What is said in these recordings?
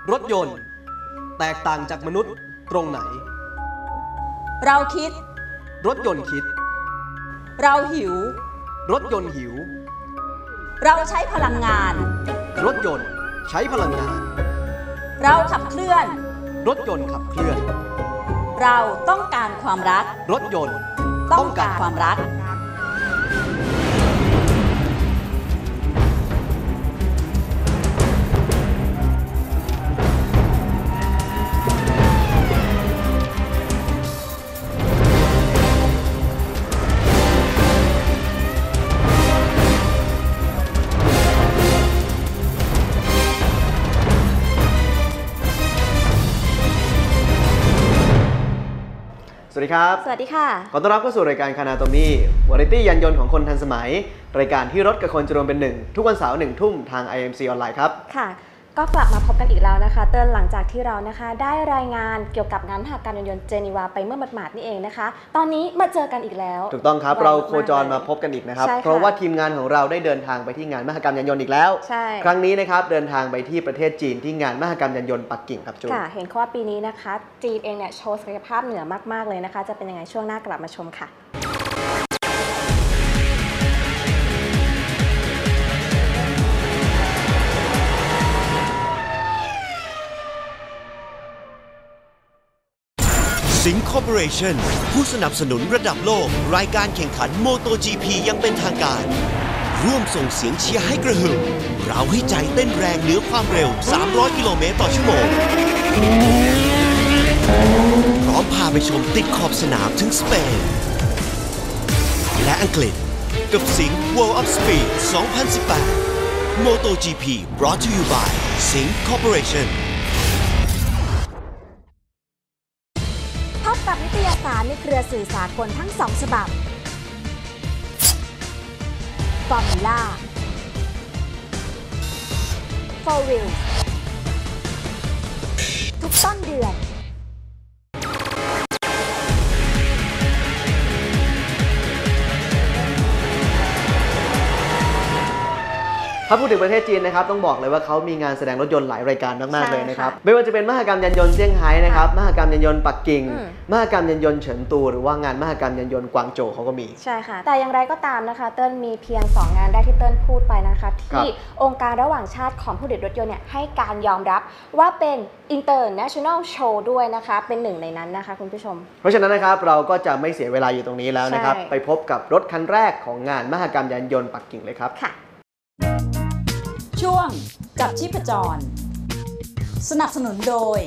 รถยนต์แตกต่างจากมนุษย์ตรงไหนเราคิดรถยนต์คิดเราหิวรถยนต์หิวเราใช้พลังงานรถยนต์ใช้พลังงานเราขับเคลื่อนรถยนต์ขับเคลื่อนเราต้องการความรักรถยนต์ต้องการความรักสวัสดีครับสวัสดีค่ะขอต้อนรับเข้าสู่รายการคานาโตมี่วาไรตี้ยานยนต์ของคนทันสมัยรายการที่รถกับคนจะรวมเป็นหนึ่งทุกวันเสาร์1 ทุ่มทาง IMC ออนไลน์ครับค่ะก็กลับมาพบกันอีกแล้วนะคะเติ้ลหลังจากที่เรานะคะได้รายงานเกี่ยวกับงานมหกรรมยานยนต์เจนีวาไปเมื่อหมาดๆนี่เองนะคะตอนนี้มาเจอกันอีกแล้วถูกต้องครับเราโคจรมาพบกันอีกนะครับเพราะว่าทีมงานของเราได้เดินทางไปที่งานมหกรรมยานยนต์อีกแล้วครั้งนี้นะครับเดินทางไปที่ประเทศจีนที่งานมหกรรมยานยนต์ปักกิ่งครับจูนค่ะเห็นว่าปีนี้นะคะจีนเองเนี่ยโชว์ศักยภาพเหนือมากๆเลยนะคะจะเป็นยังไงช่วงหน้ากลับมาชมค่ะสิงห์คอร์ปอเรชั่นผู้สนับสนุนระดับโลกรายการแข่งขัน MotoGP ยังเป็นทางการร่วมส่งเสียงเชียร์ให้กระหึ่มเราให้ใจเต้นแรงเหนือความเร็ว300 กิโลเมตรต่อชั่วโมงพร้อมพาไปชมติดขอบสนามถึงสเปนและอังกฤษกับสิงห์ World of Speed 2018 MotoGP brought to you by สิงห์ Corporation พบกับนิตยสารในเครือสื่อสากลทั้ง2ฉบับ Formula Four Wheels ทุกต้นเดือนถ้าพูดถึงประเทศจีนนะครับต้องบอกเลยว่าเขามีงานแสดงรถยนต์หลายรายการมากๆเลยนะครับไม่ว่าจะเป็นมหกรรมยานยนต์เซี่ยงไฮ้นะครับมหกรรมยานยนต์ปักกิ่งมหกรรมยานยนต์เฉินตูหรือว่างานมหกรรมยานยนต์กวางโจวเขาก็มีใช่ค่ะแต่อย่างไรก็ตามนะคะเติ้ลมีเพียง2งานแรกที่เติ้ลพูดไปนะคะที่องค์การระหว่างชาติของผู้ผลิตรถยนต์เนี่ยให้การยอมรับว่าเป็น International Show ด้วยนะคะเป็นหนึ่งในนั้นนะคะคุณผู้ชมเพราะฉะนั้นนะครับเราก็จะไม่เสียเวลาอยู่ตรงนี้แล้วนะครับไปพบกับรถคันแรกของงานมหกรรมยานยนต์ปักกิ่งเลยครับค่ะช่วงจับชีพจรสนับสนุนโดย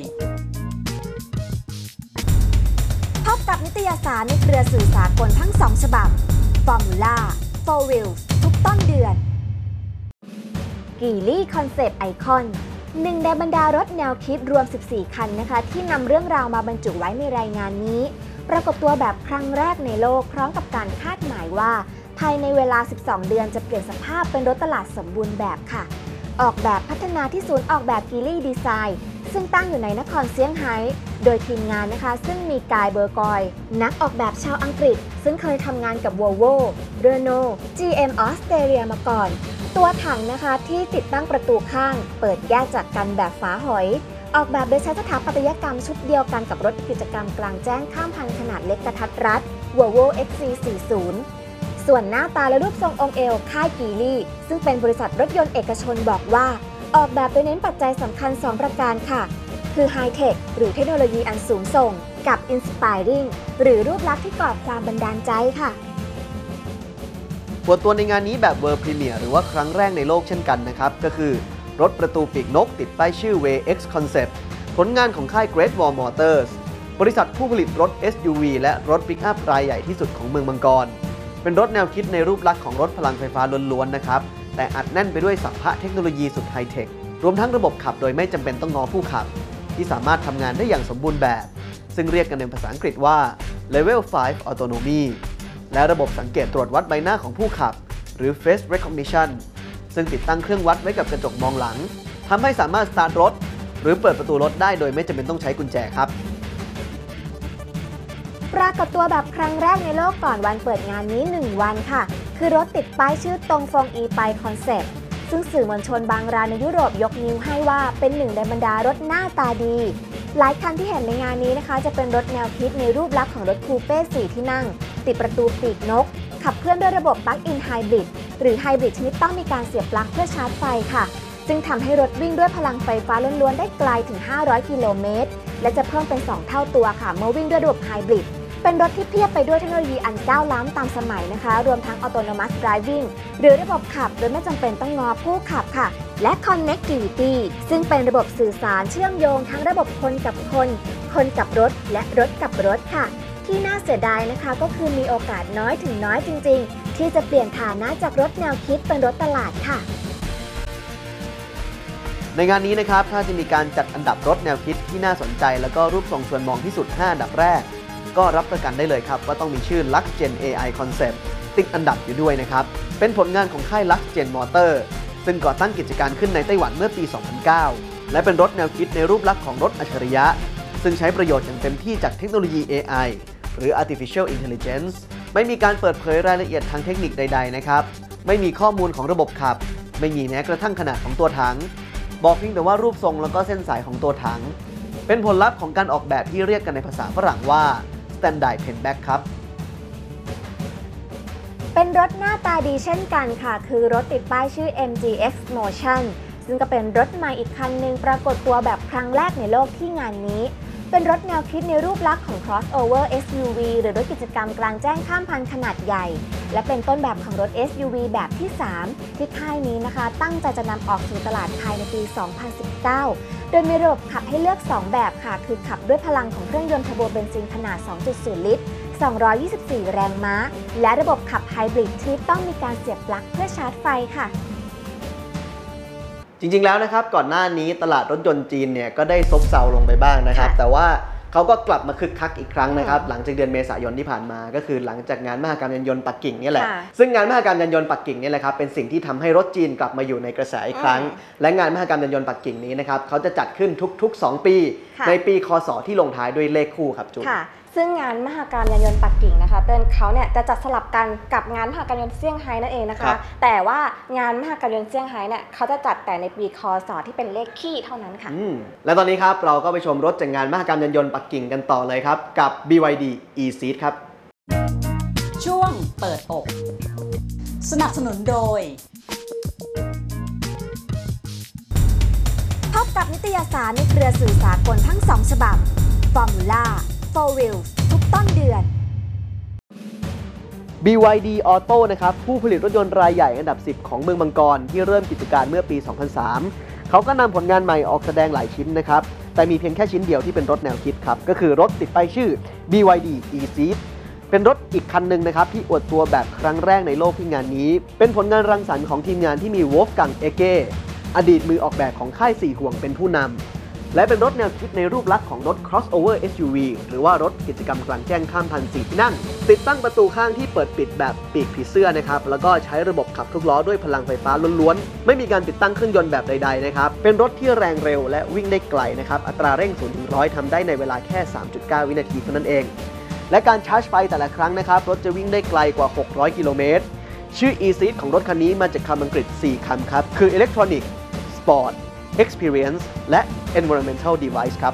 พบกับนิตยสารในเครือสื่อสากลทั้ง2ฉบับ Formula Four Wheels ทุกต้นเดือนกีลี่คอนเซปต์ไอคอนหนึ่งในบรรดารถแนวคิดรวม14คันนะคะที่นำเรื่องราวมาบรรจุไว้ในรายงานนี้ปรากฏตัวแบบครั้งแรกในโลกพร้อมกับการคาดหมายว่าภายในเวลา12เดือนจะเปลี่ยนสภาพเป็นรถตลาดสมบูรณ์แบบค่ะออกแบบพัฒนาที่ศูนย์ออกแบบกีลี่ดีไซน์ซึ่งตั้งอยู่ในนครเซี่ยงไฮ้โดยทีมงานนะคะซึ่งมีกายเบอร์กอยนักออกแบบชาวอังกฤษซึ่งเคยทำงานกับ Volvo Renault GM ออสเตรเลียมาก่อนตัวถังนะคะที่ติดตั้งประตูข้างเปิดแยกจากกันแบบฝาหอยออกแบบโดยใช้สถาปัตยกรรมชุดเดียวกันกับรถกิจกรรมกลางแจ้งข้ามพันขนาดเล็กกระทัดรัด Volvo XC40ส่วนหน้าตาและรูปทรงองค์เอวค่ายกีลี่ซึ่งเป็นบริษัทรถยนต์เอกชนบอกว่าออกแบบโดยเน้นปัจจัยสำคัญ2ประการค่ะคือไฮเทคหรือเทคโนโลยีอันสูงส่งกับ Inspiring หรือรูปลักษณ์ที่ก่อความบันดาลใจค่ะเปิดตัวในงานนี้แบบเวอร์พรีเมียร์หรือว่าครั้งแรกในโลกเช่นกันนะครับก็คือรถประตูปีกนกติดป้ายชื่อ Way X Concept ผลงานของค่าย Great Wall Motors บริษัทผู้ผลิตรถ SUV และรถปิกอัพรายใหญ่ที่สุดของเมืองมังกรเป็นรถแนวคิดในรูปลักษณ์ของรถพลังไฟฟ้าล้วนๆนะครับแต่อัดแน่นไปด้วยสัพพะเทคโนโลยีสุดไฮเทครวมทั้งระบบขับโดยไม่จำเป็นต้องง้อผู้ขับที่สามารถทำงานได้อย่างสมบูรณ์แบบซึ่งเรียกกันเป็นภาษาอังกฤษว่า Level 5 Autonomy และระบบสังเกตตรวจวัดใบหน้าของผู้ขับหรือ Face Recognition ซึ่งติดตั้งเครื่องวัดไว้กับกระจกมองหลังทำให้สามารถสตาร์ทรถหรือเปิดประตูรถได้โดยไม่จำเป็นต้องใช้กุญแจครับปรากฏตัวแบบครั้งแรกในโลกก่อนวันเปิดงานนี้1วันค่ะคือรถติดป้ายชื่อตงฟงอีไปคอนเซ็ปต์ซึ่งสื่อมวลชนบางรายในยุโรปยกนิ้วให้ว่าเป็นหนึ่งในบรรดารถหน้าตาดีหลายคันที่เห็นในงานนี้นะคะจะเป็นรถแนวคิดในรูปลักษณ์ของรถคูเป้4ที่นั่งติดประตูปีกนกขับเคลื่อนด้วยระบบปลั๊กอินไฮบริดหรือไฮบริดชนิดต้องมีการเสียบปลั๊กเพื่อชาร์จไฟค่ะซึ่งทำให้รถวิ่งด้วยพลังไฟฟ้าล้วนๆได้ไกลถึง500กิโลเมตรและจะเพิ่มเป็น2เท่าตัวค่ะเมื่อวิ่งด้วยระบบไฮบริดเป็นรถที่เพียบไปด้วยเทคโนโลยีอันก้าวล้ำตามสมัยนะคะรวมทั้ง Autonomous Driving หรือระบบขับโดยไม่จำเป็นต้องงอผู้ขับค่ะและ Connectivity ซึ่งเป็นระบบสื่อสารเชื่อมโยงทั้งระบบคนกับคนคนกับรถและรถกับรถค่ะที่น่าเสียดายนะคะก็คือมีโอกาสน้อยถึงน้อยจริงๆที่จะเปลี่ยนฐานะจากรถแนวคิดเป็นรถตลาดค่ะในงานนี้นะครับถ้าจะมีการจัดอันดับรถแนวคิดที่น่าสนใจแล้วก็รูปทรงชวนมองที่สุด5อันดับแรกก็รับประกันได้เลยครับว่าต้องมีชื่อ Lux Gen AI Concept ติดอันดับอยู่ด้วยนะครับเป็นผลงานของค่าย Lux Gen Motor ซึ่งก่อตั้งกิจการขึ้นในไต้หวันเมื่อปี 2009 และเป็นรถแนวคิดในรูปลักษณ์ของรถอัจฉริยะซึ่งใช้ประโยชน์อย่างเต็มที่จากเทคโนโลยี AI หรือ Artificial Intelligence ไม่มีการเปิดเผยรายละเอียดทางเทคนิคใดๆนะครับไม่มีข้อมูลของระบบขับไม่มีแม้กระทั่งขนาดของตัวถังบอกเพียงแต่ว่ารูปทรงแล้วก็เส้นสายของตัวถังเป็นผลลัพธ์ของการออกแบบที่เรียกกันในภาษาฝรั่งว่า Standard Pentback ครับเป็นรถหน้าตาดีเช่นกันค่ะคือรถติดป้ายชื่อ MGX Motion ซึ่งก็เป็นรถใหม่อีกคันหนึ่งปรากฏตัวแบบครั้งแรกในโลกที่งานนี้เป็นรถแนวคิดในรูปลักษณ์ของ crossover SUV หรือรถกิจกรรมกลางแจ้งข้ามพันขนาดใหญ่และเป็นต้นแบบของรถ SUV แบบที่ 3 ที่ค่ายนี้นะคะตั้งใจจะนำออกสู่ตลาดภายในปี 2019 โดยมีระบบขับให้เลือก 2 แบบค่ะคือขับด้วยพลังของเครื่องยนต์เทอร์โบเบนซินขนาด 2.0 ลิตร 224 แรงม้าและระบบขับไฮบริดที่ต้องมีการเสียบปลั๊กเพื่อชาร์จไฟค่ะจริงๆแล้วนะครับก่อนหน้านี้ตลาดรถยนต์จีนเนี่ยก็ได้ซบเซาลงไปบ้างนะครับแต่ว่าเขาก็กลับมาคึกคักอีกครั้งนะครับหลังจากเดือนเมษายนที่ผ่านมาก็คือหลังจากงานมหกรรมยานยนต์ปักกิ่งนี่แหละซึ่งงานมหกรรมยานยนต์ปักกิ่งนี่แหละครับเป็นสิ่งที่ทำให้รถจีนกลับมาอยู่ในกระแสอีกครั้งและงานมหกรรมยานยนต์ปักกิ่งนี้นะครับเขาจะจัดขึ้นทุกๆ2 ปีในปีคศที่ลงท้ายด้วยเลขคู่ครับจูนซึ่งงานมหกรรมยานยนต์ปักกิ่งนะคะเติ้ลเขาเนี่ยจะจัดสลับกันกับงานมหกรรมยานยนต์เซี่ยงไฮ้นั่นเองนะคะแต่ว่างานมหกรรมยานยนต์เซี่ยงไฮ้เนี่ยเขาจะจัดแต่ในปีคศที่เป็นเลขคี่เท่านั้นค่ะและตอนนี้ครับเราก็ไปชมรถจากงานมหกรรมยานยนต์ปักกิ่งกันต่อเลยครับกับ BYD E-Seat ครับช่วงเปิดอกสนับสนุนโดยพบกับนิตยสารในเครือสื่อสากลทั้ง2ฉบับ Formula Four Wheels ทุกต้นเดือน BYD Auto นะครับผู้ผลิตรถยนต์รายใหญ่อันดับ 10 ของเมืองมังกรที่เริ่มกิจการเมื่อปี 2003 เขาก็นำผลงานใหม่ออกแสดงหลายชิ้นนะครับแต่มีเพียงแค่ชิ้นเดียวที่เป็นรถแนวคิดครับก็คือรถติดป้ายชื่อ BYD E-Seat เป็นรถอีกคันหนึ่งนะครับที่อวดตัวแบบครั้งแรกในโลกที่งานนี้เป็นผลงานรังสรรค์ของทีมงานที่มีวอล์ฟกัง เอเก้อดีตมือออกแบบของค่าย4ห่วงเป็นผู้นำและเป็นรถแนวคิดในรูปลักษณ์ของรถ crossover SUV หรือว่ารถกิจกรรมกลางแจ้งข้ามพัน4ที่นั่งติดตั้งประตูข้างที่เปิดปิดแบบปีกผีเสื้อนะครับแล้วก็ใช้ระบบขับทุกล้อด้วยพลังไฟฟ้าล้วนๆไม่มีการติดตั้งเครื่องยนต์แบบใดๆนะครับเป็นรถที่แรงเร็วและวิ่งได้ไกลนะครับอัตราเร่ง 0-100 ทำได้ในเวลาแค่ 3.9 วินาทีเท่านั้นเองและการชาร์จไฟแต่ละครั้งนะครับรถจะวิ่งได้ไกลกว่า600กิโลเมตรชื่อ E-Seat ของรถคันนี้มาจากคำอังกฤษ4คำครับคือ Electronic Sport Experience และ Environmental Device ครับ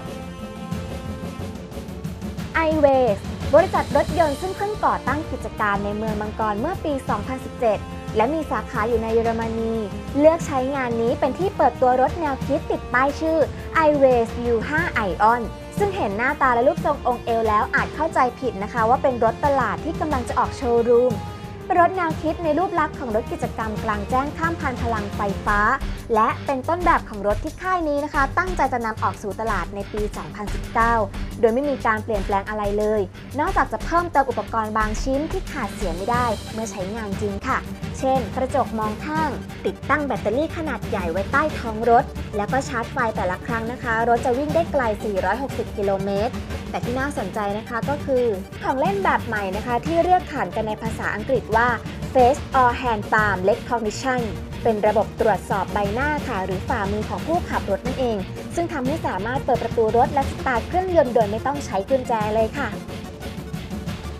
iWays บริษัทรถยนต์ซึ่งเพิ่งก่อตั้งกิจการในเมืองมังกรเมื่อปี 2017 และมีสาขาอยู่ในเยอรมนีเลือกใช้งานนี้เป็นที่เปิดตัวรถแนวคิดติดป้ายชื่อ iWays U5 Ion ซึ่งเห็นหน้าตาและรูปทรงองค์เอวแล้วอาจเข้าใจผิดนะคะว่าเป็นรถตลาดที่กำลังจะออกโชว์รูมเป็นรถแนวคิดในรูปลักษณ์ของรถกิจกรรมกลางแจ้งข้ามพันพลังไฟฟ้าและเป็นต้นแบบของรถที่ค่ายนี้นะคะตั้งใจจะนำออกสู่ตลาดในปี 2019 โดยไม่มีการเปลี่ยนแปลงอะไรเลยนอกจากจะเพิ่มเติมอุปกรณ์บางชิ้นที่ขาดเสียไม่ได้เมื่อใช้งานจริงค่ะเช่นกระจกมองข้างติดตั้งแบตเตอรี่ขนาดใหญ่ไว้ใต้ท้องรถแล้วก็ชาร์จไฟแต่ละครั้งนะคะรถจะวิ่งได้ไกล 460 กิโลเมตรแต่ที่น่าสนใจนะคะก็คือของเล่นแบบใหม่นะคะที่เรียกขานกันในภาษาอังกฤษว่า Face or Hand Palm Recognition เป็นระบบตรวจสอบใบหน้าค่ะหรือฝ่ามือของผู้ขับรถนั่นเองซึ่งทำให้สามารถเปิดประตูรถและสตาร์ทเครื่องยนต์โดยไม่ต้องใช้กุญแจเลยค่ะ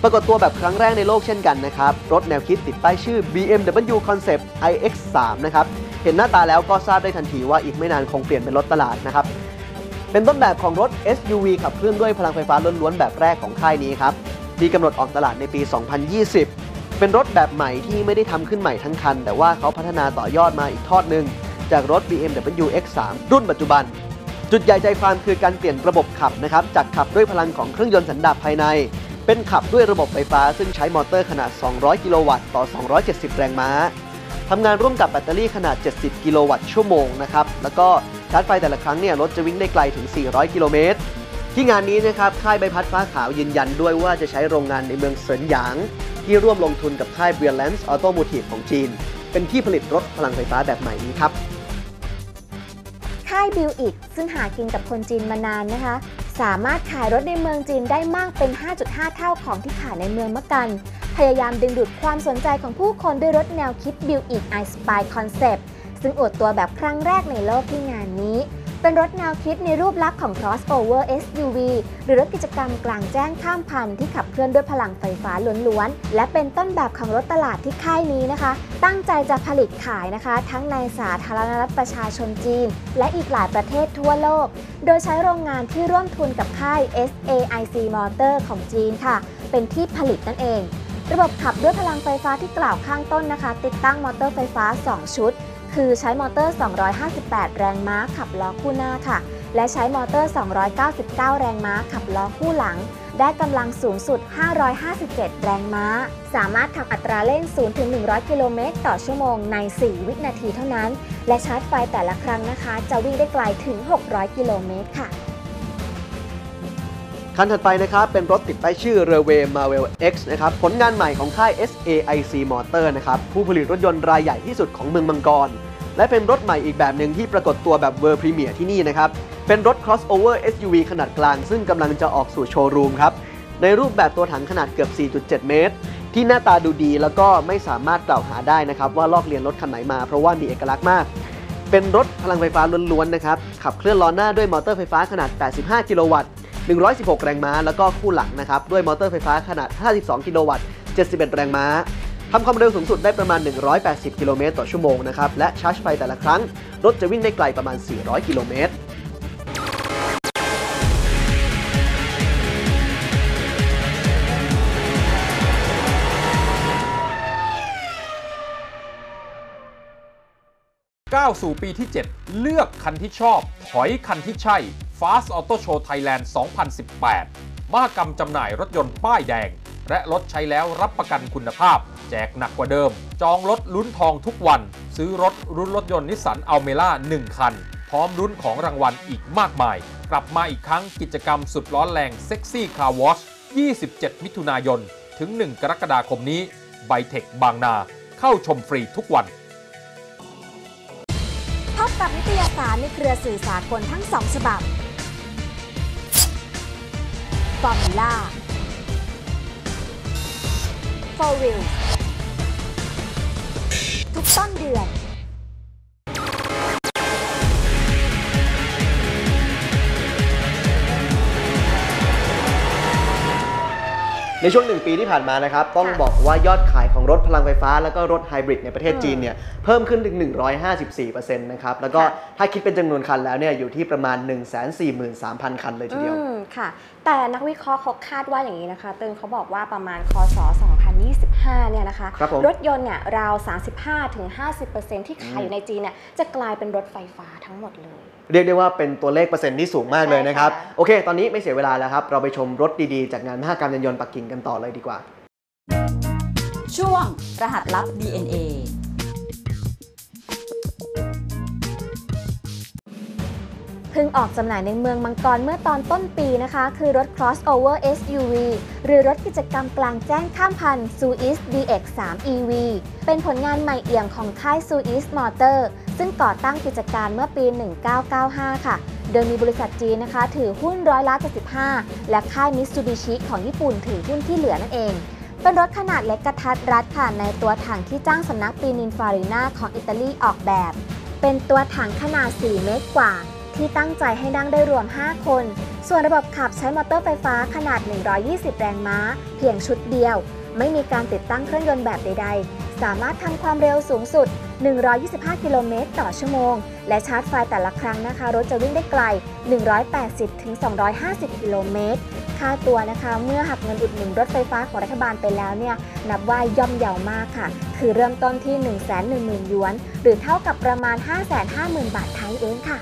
ปรากฏตัวแบบครั้งแรกในโลกเช่นกันนะครับรถแนวคิดติดป้ายชื่อ BMW Concept iX3 นะครับเห็นหน้าตาแล้วก็ทราบได้ทันทีว่าอีกไม่นานคงเปลี่ยนเป็นรถตลาดนะครับเป็นต้นแบบของรถ SUV ขับเคลื่อนด้วยพลังไฟฟ้าล้วนๆแบบแรกของค่ายนี้ครับที่กำหนดออกตลาดในปี 2020 เป็นรถแบบใหม่ที่ไม่ได้ทำขึ้นใหม่ทั้งคันแต่ว่าเขาพัฒนาต่อยอดมาอีกทอดหนึ่งจากรถ BMW X3 รุ่นปัจจุบันจุดใหญ่ใจความคือการเปลี่ยนระบบขับนะครับจากขับด้วยพลังของเครื่องยนต์สันดาปภายในเป็นขับด้วยระบบไฟฟ้าซึ่งใช้มอเตอร์ขนาด200กิโลวัตต์ต่อ270แรงม้าทำงานร่วมกับแบตเตอรี่ขนาด70กิโลวัตต์ชั่วโมงนะครับแล้วก็ชาร์จไฟแต่ละครั้งเนี่ยรถจะวิ่งได้ไกลถึง400กิโลเมตรที่งานนี้นะครับค่ายใบพัดฟ้าขาวยืนยันด้วยว่าจะใช้โรงงานในเมืองเซินหยางที่ร่วมลงทุนกับค่าย Brilliance Automotive ของจีนเป็นที่ผลิตรถพลังไฟฟ้าแบบใหม่นี้ครับค่ายบิลอิกซึ่งหากินกับคนจีนมานานนะคะสามารถขายรถในเมืองจีนได้มากเป็น 5.5 เท่าของที่ขายในเมืองมะกันพยายามดึงดูดความสนใจของผู้คนด้วยรถแนวคิด Buick iSpy Concept ซึ่งอวดตัวแบบครั้งแรกในโลกที่งานนี้เป็นรถแนวคิดในรูปลักษณ์ของ crossover SUV หรือรถกิจกรรมกลางแจ้งข้ามพันธุ์ที่ขับเคลื่อนด้วยพลังไฟฟ้าล้วนๆและเป็นต้นแบบของรถตลาดที่ค่ายนี้นะคะตั้งใจจะผลิตขายนะคะทั้งในสาธารณรัฐประชาชนจีนและอีกหลายประเทศทั่วโลกโดยใช้โรงงานที่ร่วมทุนกับค่าย SAIC Motor ของจีนค่ะเป็นที่ผลิตนั่นเองระบบขับด้วยพลังไฟฟ้าที่กล่าวข้างต้นนะคะติดตั้งมอเตอร์ไฟฟ้า2ชุดคือใช้มอเตอร์258แรงม้าขับล้อคู่หน้าค่ะและใช้มอเตอร์299แรงม้าขับล้อคู่หลังได้กำลังสูงสุด557แรงม้าสามารถทำอัตราเร่ง 0-100 กิโลเมตรต่อชั่วโมงใน4วินาทีเท่านั้นและชาร์จไฟแต่ละครั้งนะคะจะวิ่งได้ไกลถึง600กิโลเมตรค่ะคันถัดไปนะครับเป็นรถติดป้ายชื่อ Railway Marvel X นะครับผลงานใหม่ของค่าย SAIC Motor นะครับผู้ผลิตรถยนต์รายใหญ่ที่สุดของเมืองมังกรและเป็นรถใหม่อีกแบบหนึ่งที่ปรากฏตัวแบบ World Premiere ที่นี่นะครับเป็นรถ crossover SUV ขนาดกลางซึ่งกำลังจะออกสู่โชว์รูมครับในรูปแบบตัวถังขนาดเกือบ 4.7 เมตรที่หน้าตาดูดีแล้วก็ไม่สามารถกล่าวหาได้นะครับว่าลอกเลียนรถคันไหนมาเพราะว่ามีเอกลักษณ์มากเป็นรถพลังไฟฟ้าล้วนๆนะครับขับเคลื่อนล้อหน้าด้วยมอเตอร์ไฟฟ้าขนาด85กิโลวัตต์116แรงม้าแล้วก็คู่หลังนะครับด้วยมอเตอร์ไฟฟ้าขนาด52กิโลวัตต์71แรงม้าทำความเร็วสูงสุดได้ประมาณ180กิโลเมตรต่อชั่วโมงนะครับและชาร์จไฟแต่ละครั้งรถจะวิ่งได้ไกลประมาณ400กิโลเมตรก้าวสู่ปีที่ 7 เลือกคันที่ชอบถอยคันที่ใช่ Fast Auto Show Thailand 2018 มหกรรมจำหน่ายรถยนต์ป้ายแดงและรถใช้แล้วรับประกันคุณภาพแจกหนักกว่าเดิมจองรถลุ้นทองทุกวันซื้อรถลุ้นรถยนต์นิสสันอัลเมร่า1คันพร้อมลุ้นของรางวัลอีกมากมายกลับมาอีกครั้งกิจกรรมสุดร้อนแรงเซ็กซี่คาร์วอช27 มิถุนายนถึง 1 กรกฎาคมนี้ไบเทคบางนาเข้าชมฟรีทุกวันพบกับนิตยสารในเครือสื่อสากลทั้ง2ฉบับฟอร์มูล่า4 Wheels ทุกต้นเดือนในช่วง1ปีที่ผ่านมานะครับต้องบอกว่ายอดขายของรถพลังไฟฟ้าแล้วก็รถไฮบริดในประเทศจีนเนี่ยเพิ่มขึ้นถึง 154% นะครับแล้วก็ถ้าคิดเป็นจำนวนคันแล้วเนี่ยอยู่ที่ประมาณ 143,000 คันเลยทีเดียวค่ะแต่นักวิเคราะห์เขาคาดว่าอย่างนี้นะคะตึงเขาบอกว่าประมาณคศ 2025 เนี่ยนะคะรถยนต์เนี่ยราว 35-50% ที่ขายอยู่ในจีนเนี่ยจะกลายเป็นรถไฟฟ้าทั้งหมดเลยเรียกได้ว่าเป็นตัวเลขเปอร์เซ็นต์ที่สูงมากเลยนะครับโอเคตอนนี้ไม่เสียเวลาแล้วครับเราไปชมรถดีๆจากงานมหกรรมยานยนต์ปักกิ่งกันต่อเลยดีกว่าช่วงรหัสลับ DNA เพิ่งออกจำหน่ายในเมืองมังกรเมื่อตอนต้นปีนะคะคือรถ crossover SUV หรือรถกิจกรรมกลางแจ้งข้ามพันธุ์ Suis DX3 EV เป็นผลงานใหม่เอี่ยมของค่าย Suis Motor ซึ่งก่อตั้งกิจการเมื่อปี 1995 ค่ะโดยมีบริษัทจีนนะคะถือหุ้น75%และค่าย Mitsubishi ของญี่ปุ่นถือหุ้นที่เหลือนั่นเองเป็นรถขนาดเล็กกระทัดรัดค่ะในตัวถังที่จ้างสำนักปีนินฟารินาของอิตาลีออกแบบเป็นตัวถังขนาด4 เมตรกว่าที่ตั้งใจให้นั่งได้รวม5คนส่วนระบบขับใช้มอเตอร์ไฟฟ้าขนาด 120 แรงม้าเพียงชุดเดียวไม่มีการติดตั้งเครื่องยนต์แบบใดๆสามารถทำความเร็วสูงสุด125 กิโลเมตรต่อชั่วโมงและชาร์จไฟแต่ละครั้งนะคะรถจะวิ่งได้ไกล180 ถึง 250 กิโลเมตรค่าตัวนะคะเมื่อหักเงินอุดหนุนรถไฟฟ้าของรัฐบาลไปแล้วเนี่ยนับว่าย่อมเยาวมากค่ะคือเริ่มต้นที่ 110,000 หยวนหรือเท่ากับประมาณ 550,000 บาทไทยเองค่ะ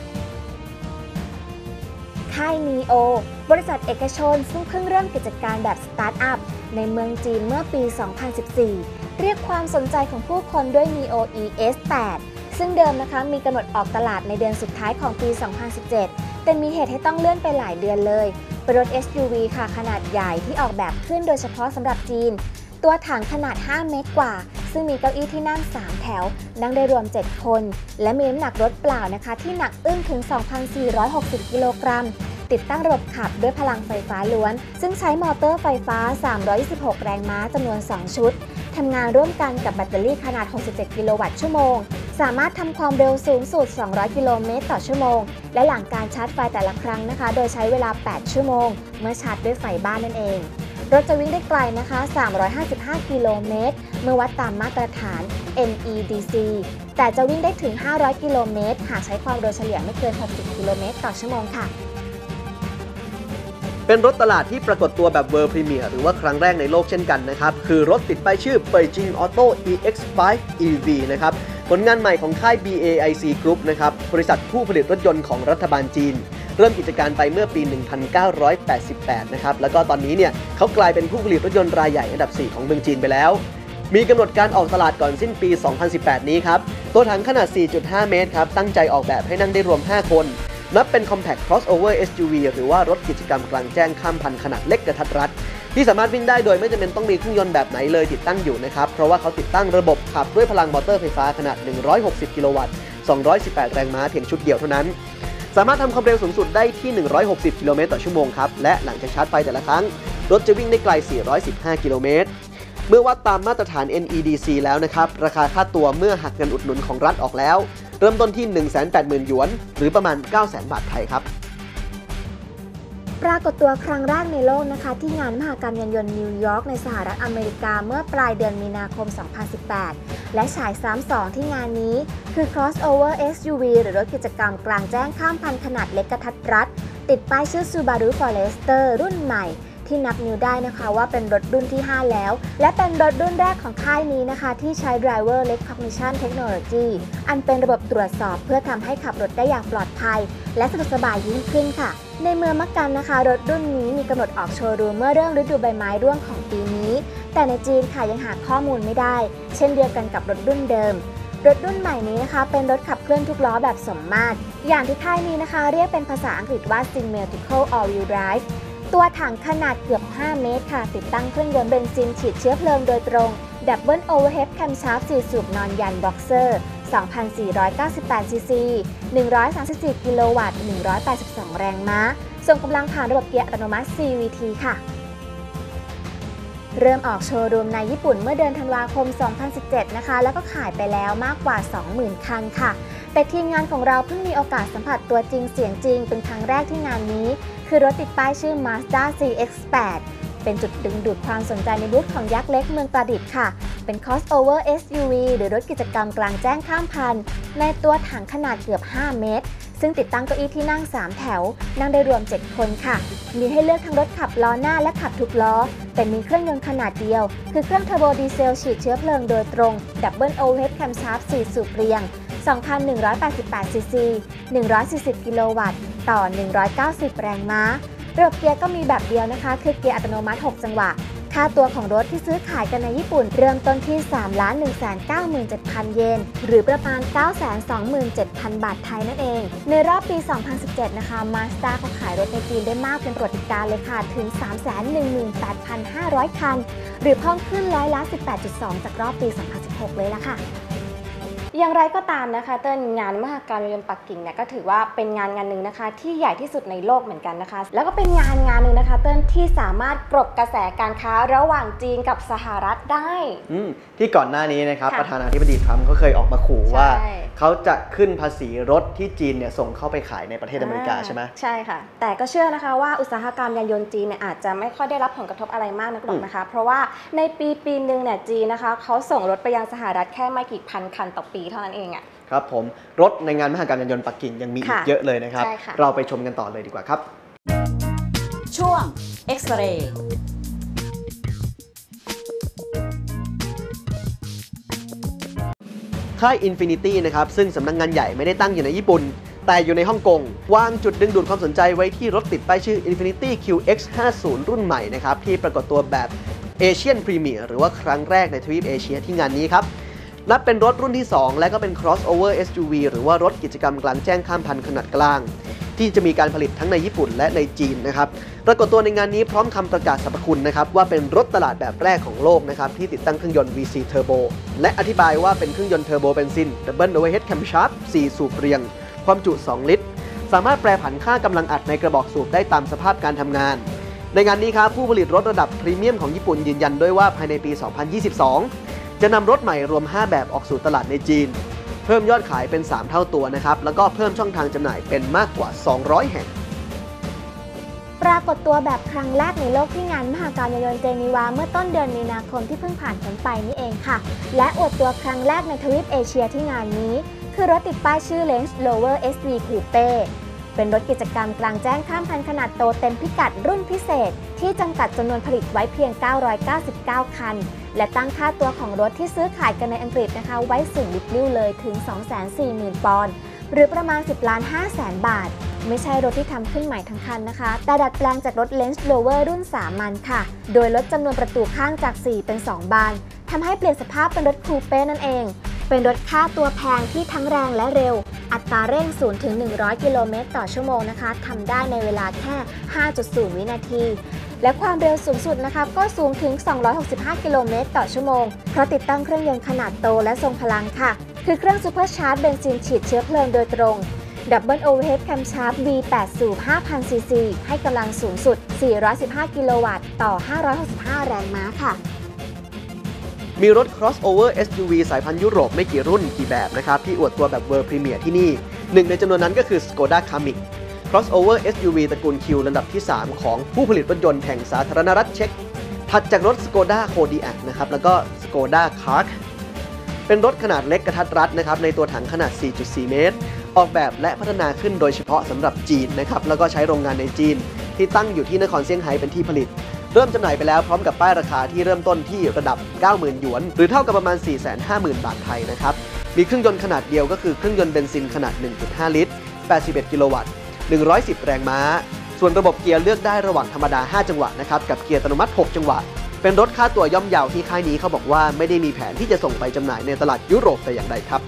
ค่าย NIO บริษัทเอกชนซึ่งเพิ่งเริ่มกิจการแบบสตาร์ทอัพในเมืองจีนเมื่อปี 2014 เรียกความสนใจของผู้คนด้วย NIO ES8 ซึ่งเดิมนะคะมีกำหนดออกตลาดในเดือนสุดท้ายของปี 2017 แต่มีเหตุให้ต้องเลื่อนไปหลายเดือนเลยเป็นรถ SUV ค่ะขนาดใหญ่ที่ออกแบบขึ้นโดยเฉพาะสำหรับจีนตัวถังขนาด 5 เมตรกว่าซึ่งมีเก้าอี้ที่นั่ง 3 แถวนั่งได้รวม 7 คนและมีน้ำหนักรถเปล่านะคะที่หนักอึ้งถึง 2,460 กิโลกรัมติดตั้งระบบขับด้วยพลังไฟฟ้าล้วนซึ่งใช้มอเตอร์ไฟฟ้า326แรงม้าจำนวน2ชุดทำงานร่วมกันกับแบตเตอรี่ขนาด67กิโลวัตต์ชั่วโมงสามารถทำความเร็วสูงสุด200กิโลเมตรต่อชั่วโมงและหลังการชาร์จไฟแต่ละครั้งนะคะโดยใช้เวลา8ชั่วโมงเมื่อชาร์จด้วยไฟบ้านนั่นเองรถจะวิ่งได้ไกลนะคะ355กิโลเมตรเมื่อวัดตามมาตรฐาน NEDC แต่จะวิ่งได้ถึง500กิโลเมตรหากใช้ความเร็วเฉลี่ยไม่เกิน60กิโลเมตรต่อชั่วโมงค่ะเป็นรถตลาดที่ปรากฏตัวแบบ World Premiere หรือว่าครั้งแรกในโลกเช่นกันนะครับคือรถติดป้ายชื่อ Beijing Auto EX5 EV นะครับผลงานใหม่ของค่าย BAIC Group นะครับบริษัทผู้ผลิตรถยนต์ของรัฐบาลจีนเริ่มกิจการไปเมื่อปี 1988 นะครับแล้วก็ตอนนี้เนี่ยเขากลายเป็นผู้ผลิตรถยนต์รายใหญ่อันดับ 4 ของเมืองจีนไปแล้วมีกำหนดการออกตลาดก่อนสิ้นปี 2018 นี้ครับตัวถังขนาด 4.5 เมตรครับตั้งใจออกแบบให้นั่งได้รวม 5 คนนับเป็น Compact Crossover SUV หรือว่ารถกิจกรรมกลางแจ้งข้ามพันขนาดเล็กกระทัดรัดที่สามารถวิ่งได้โดยไม่จำเป็นต้องมีเครื่องยนต์แบบไหนเลยติดตั้งอยู่นะครับเพราะว่าเขาติดตั้งระบบขับด้วยพลังมอเตอร์ไฟฟ้าขนาด160กิโลวัตต์218แรงม้าเพียงชุดเดียวเท่านั้นสามารถทำความเร็วสูงสุดได้ที่160กิโลเมตรต่อชั่วโมงครับและหลังจากชาร์จไฟแต่ละครั้งรถจะวิ่งได้ไกล415กิโลเมตรเมื่อวัดตามมาตรฐาน NEDC แล้วนะครับราคาค่าตัวเมื่อหักเงินอุดหนุนของรัฐออกแล้วเริ่มต้นที่ 180,000 หยวนหรือประมาณ 900,000 บาทไทยครับปรากฏตัวครั้งแรกในโลกนะคะที่งานมหกรรมยานยนต์นิวยอร์กในสหรัฐอเมริกาเมื่อปลายเดือนมีนาคม 2018 และฉายซ้ำ2ที่งานนี้คือ Crossover SUV หรือรถกิจกรรมกลางแจ้งข้ามพันขนาดเล็กกระทัดรัดติดป้ายชื่อ Subaru Forester รุ่นใหม่ที่นับนิ้วได้นะคะว่าเป็นรถรุ่นที่ 5 แล้วและเป็นรถรุ่นแรกของค่ายนี้นะคะที่ใช้ Driver Recognition Technology อันเป็นระบบตรวจสอบเพื่อทำให้ขับรถได้อย่างปลอดภัยและสะดวกสบายยิ่งขึ้นค่ะในเมืองมักกันนะคะรถรุ่นนี้มีกำหนดออกโชว์รูมเมื่อเริ่มฤดูใบไม้ร่วงของปีนี้แต่ในจีนค่ะยังหาข้อมูลไม่ได้เช่นเดียวกันกับรถรุ่นเดิมรถรุ่นใหม่นี้นะคะเป็นรถขับเคลื่อนทุกล้อแบบสมมาตรอย่างที่ค่ายนี้นะคะเรียกเป็นภาษาอังกฤษว่า Symmetrical All-Wheel Driveตัวถังขนาดเกือบ 5 เมตรค่ะติดตั้งเครื่องยนต์เบนซินฉีดเชื้อเพลิงโดยตรง Double Overhead Camshaft 4 สูบนอนยัน Boxer 2,498 ซีซี134 กิโลวัตต์182 แรงม้าส่งกำลังผ่านระบบเกียร์อัตโนมัติ CVT ค่ะเริ่มออกโชว์รูมในญี่ปุ่นเมื่อเดือนธันวาคม 2017 นะคะแล้วก็ขายไปแล้วมากกว่า 20,000 คันค่ะแต่ทีมงานของเราเพิ่งมีโอกาสสัมผัสตัวจริงเสียงจริงเป็นครั้งแรกที่งานนี้คือรถติดป้ายชื่อ Mazda CX-8 เป็นจุดดึงดูดความสนใจในบูธของยักษ์เล็กเมืองประดิษฐ์ค่ะเป็น Crossover SUV หรือรถกิจกรรมกลางแจ้งข้ามพันในตัวถังขนาดเกือบ 5 เมตรซึ่งติดตั้งเก้าอี้ที่นั่ง 3 แถวนั่งได้รวม 7 คนค่ะมีให้เลือกทั้งรถขับล้อหน้าและขับทุกล้อแต่มีเครื่องยนต์ขนาดเดียวคือเครื่องเทอร์โบดีเซลฉีดเชื้อเพลิงโดยตรง Double Overhead Camshaft 4 สูบเรียง 2,188 ซีซี140 กิโลวัตต์ต่อ 190 แรงม้าระบบเกียร์ก็มีแบบเดียวนะคะคือเกียร์อัตโนมัติ 6 จังหวะค่าตัวของรถที่ซื้อขายกันในญี่ปุ่นเริ่มต้นที่ 3,197,000 เยนหรือประมาณ 927,000 บาทไทยนั่นเองในรอบปี 2017 นะคะ Mazda ก็ขายรถในจีนได้มากเป็นประวัติการณ์เลยค่ะถึง 318,500 คันหรือเพิ่มขึ้น18.2% จากรอบปี 2016 เลยละค่ะอย่างไรก็ตามนะคะเติ้ลงานมหกรรมยานยนต์ปักกิ่งเนี่ยก็ถือว่าเป็นงานหนึ่งนะคะที่ใหญ่ที่สุดในโลกเหมือนกันนะคะแล้วก็เป็นงานหนึ่งนะคะเติ้ลที่สามารถกลบกระแสการค้าระหว่างจีนกับสหรัฐได้ที่ก่อนหน้านี้นะครับประธานาธิบดีทรัมป์ก็เคยออกมาขู่ว่าเขาจะขึ้นภาษีรถที่จีนเนี่ยส่งเข้าไปขายในประเทศอเมริกาใช่ไหมใช่ค่ะแต่ก็เชื่อนะคะว่าอุตสาหกรรมยานยนต์จีนเนี่ยอาจจะไม่ค่อยได้รับผลกระทบอะไรมากนักหรอกนะคะเพราะว่าในปีหนึ่งเนี่ยจีนนะคะเขาส่งรถไปยังสหรัฐแค่ไม่กี่พันคันต่อปีเท่านั้นเองอ่ะครับผมรถในงานมหกรรมยานยนต์ปักกิ่งยังมีอีกเยอะเลยนะครับเราไปชมกันต่อเลยดีกว่าครับช่วง X-ray ค่าย Infinity นะครับซึ่งสำนักงานใหญ่ไม่ได้ตั้งอยู่ในญี่ปุ่นแต่อยู่ในฮ่องกงวางจุดดึงดูดความสนใจไว้ที่รถติดป้ายชื่อ Infinity QX50 รุ่นใหม่นะครับที่ปรากฏตัวแบบ Asian Premier หรือว่าครั้งแรกในทวีปเอเชียที่งานนี้ครับนับเป็นรถรุ่นที่ 2 และก็เป็น crossover SUV หรือว่ารถกิจกรรมกลางแจ้งข้ามพันธุ์ขนาดกลางที่จะมีการผลิตทั้งในญี่ปุ่นและในจีนนะครับปรากฏตัวในงานนี้พร้อมคำประกาศสรรพคุณนะครับว่าเป็นรถตลาดแบบแรกของโลกนะครับที่ติดตั้งเครื่องยนต์ VC Turbo และอธิบายว่าเป็นเครื่องยนต์เทอร์โบเบนซิน Double Overhead Camshaft 4 สูบเรียงความจุ 2 ลิตรสามารถแปรผันค่ากำลังอัดในกระบอกสูบได้ตามสภาพการทำงานในงานนี้ครับผู้ผลิตรถระดับพรีเมียมของญี่ปุ่นยืนยันด้วยว่าภายในปี 2022 จะนำรถใหม่รวม 5 แบบออกสู่ตลาดในจีนเพิ่มยอดขายเป็น 3 เท่าตัวนะครับแล้วก็เพิ่มช่องทางจำหน่ายเป็นมากกว่า 200 แห่งปรากฏตัวแบบครั้งแรกในโลกที่งานมหกรรมยานยนต์เจนีวาเมื่อต้นเดือนมีนาคมที่เพิ่งผ่านพ้นไปนี่เองค่ะและอวดตัวครั้งแรกในทวีปเอเชียที่งานนี้คือรถติดป้ายชื่อ Range Rover SV Coupe เป็นรถกิจกรรมกลางแจ้งข้ามพันธุ์ขนาดโตเต็มพิกัดรุ่นพิเศษที่จำกัดจำนวนผลิตไว้เพียง 999 คันและตั้งค่าตัวของรถที่ซื้อขายกันในอังกฤษนะคะไว้สูงลิบลิ่วเลยถึง 240,000 ปอนด์หรือประมาณ 10,500,000 บาทไม่ใช่รถที่ทำขึ้นใหม่ทั้งคันนะคะแต่ดัดแปลงจากรถ Range Rover รุ่นสามัญค่ะโดยลดจำนวนประตูข้างจาก 4 เป็น 2 บานทำให้เปลี่ยนสภาพเป็นรถคูเป้นั่นเองเป็นรถค่าตัวแพงที่ทั้งแรงและเร็วอัตราเร่ง0 ถึง 100 กิโลเมตรต่อชั่วโมงนะคะทำได้ในเวลาแค่ 5.0 วินาทีและความเร็วสูงสุดนะคะก็สูงถึง 265 กิโลเมตรต่อชั่วโมงเพราะติดตั้งเครื่องยนต์ขนาดโตและทรงพลังค่ะคือเครื่องซูเปอร์ชาร์จเบนซินฉีดเชื้อเพลิงโดยตรง Double Overhead Camshaft V8 สูบ 5,000 ซีซีให้กำลังสูงสุด 415 กิโลวัตต์ต่อ 565 แรงม้าค่ะมีรถ crossover SUV สายพันธุ์ยุโรปไม่กี่รุ่นกี่แบบนะครับที่อวดตัวแบบ World Premier ที่นี่หนึ่งในจำนวนนั้นก็คือ Skoda Kamiq crossover SUV ตระกูล Q ลำดับที่ 3 ของผู้ผลิตรถยนต์แห่งสาธารณรัฐเช็กถัดจากรถ Skoda Kodiaq นะครับแล้วก็ Skoda Kaaq เป็นรถขนาดเล็กกระทัดรัดนะครับในตัวถังขนาด 4.4 เมตรออกแบบและพัฒนาขึ้นโดยเฉพาะสำหรับจีนนะครับแล้วก็ใช้โรงงานในจีนที่ตั้งอยู่ที่นครเซี่ยงไฮ้เป็นที่ผลิตเริ่มจำหน่ายไปแล้วพร้อมกับป้ายราคาที่เริ่มต้นที่ระดับ 90,000 หยวนหรือเท่ากับประมาณ 450,000 บาทไทยนะครับมีเครื่องยนต์ขนาดเดียวก็คือเครื่องยนต์เบนซินขนาด 1.5 ลิตร 81 กิโลวัตต์ 110 แรงม้าส่วนระบบเกียร์เลือกได้ระหว่างธรรมดา 5 จังหวะนะครับกับเกียร์อัตโนมัติ 6 จังหวะเป็นรถค่าตัวย่อมเยาที่ค่ายนี้เขาบอกว่าไม่ได้มีแผนที่จะส่งไปจำหน่ายในตลาดยุโรปแต่อย่างใดครับ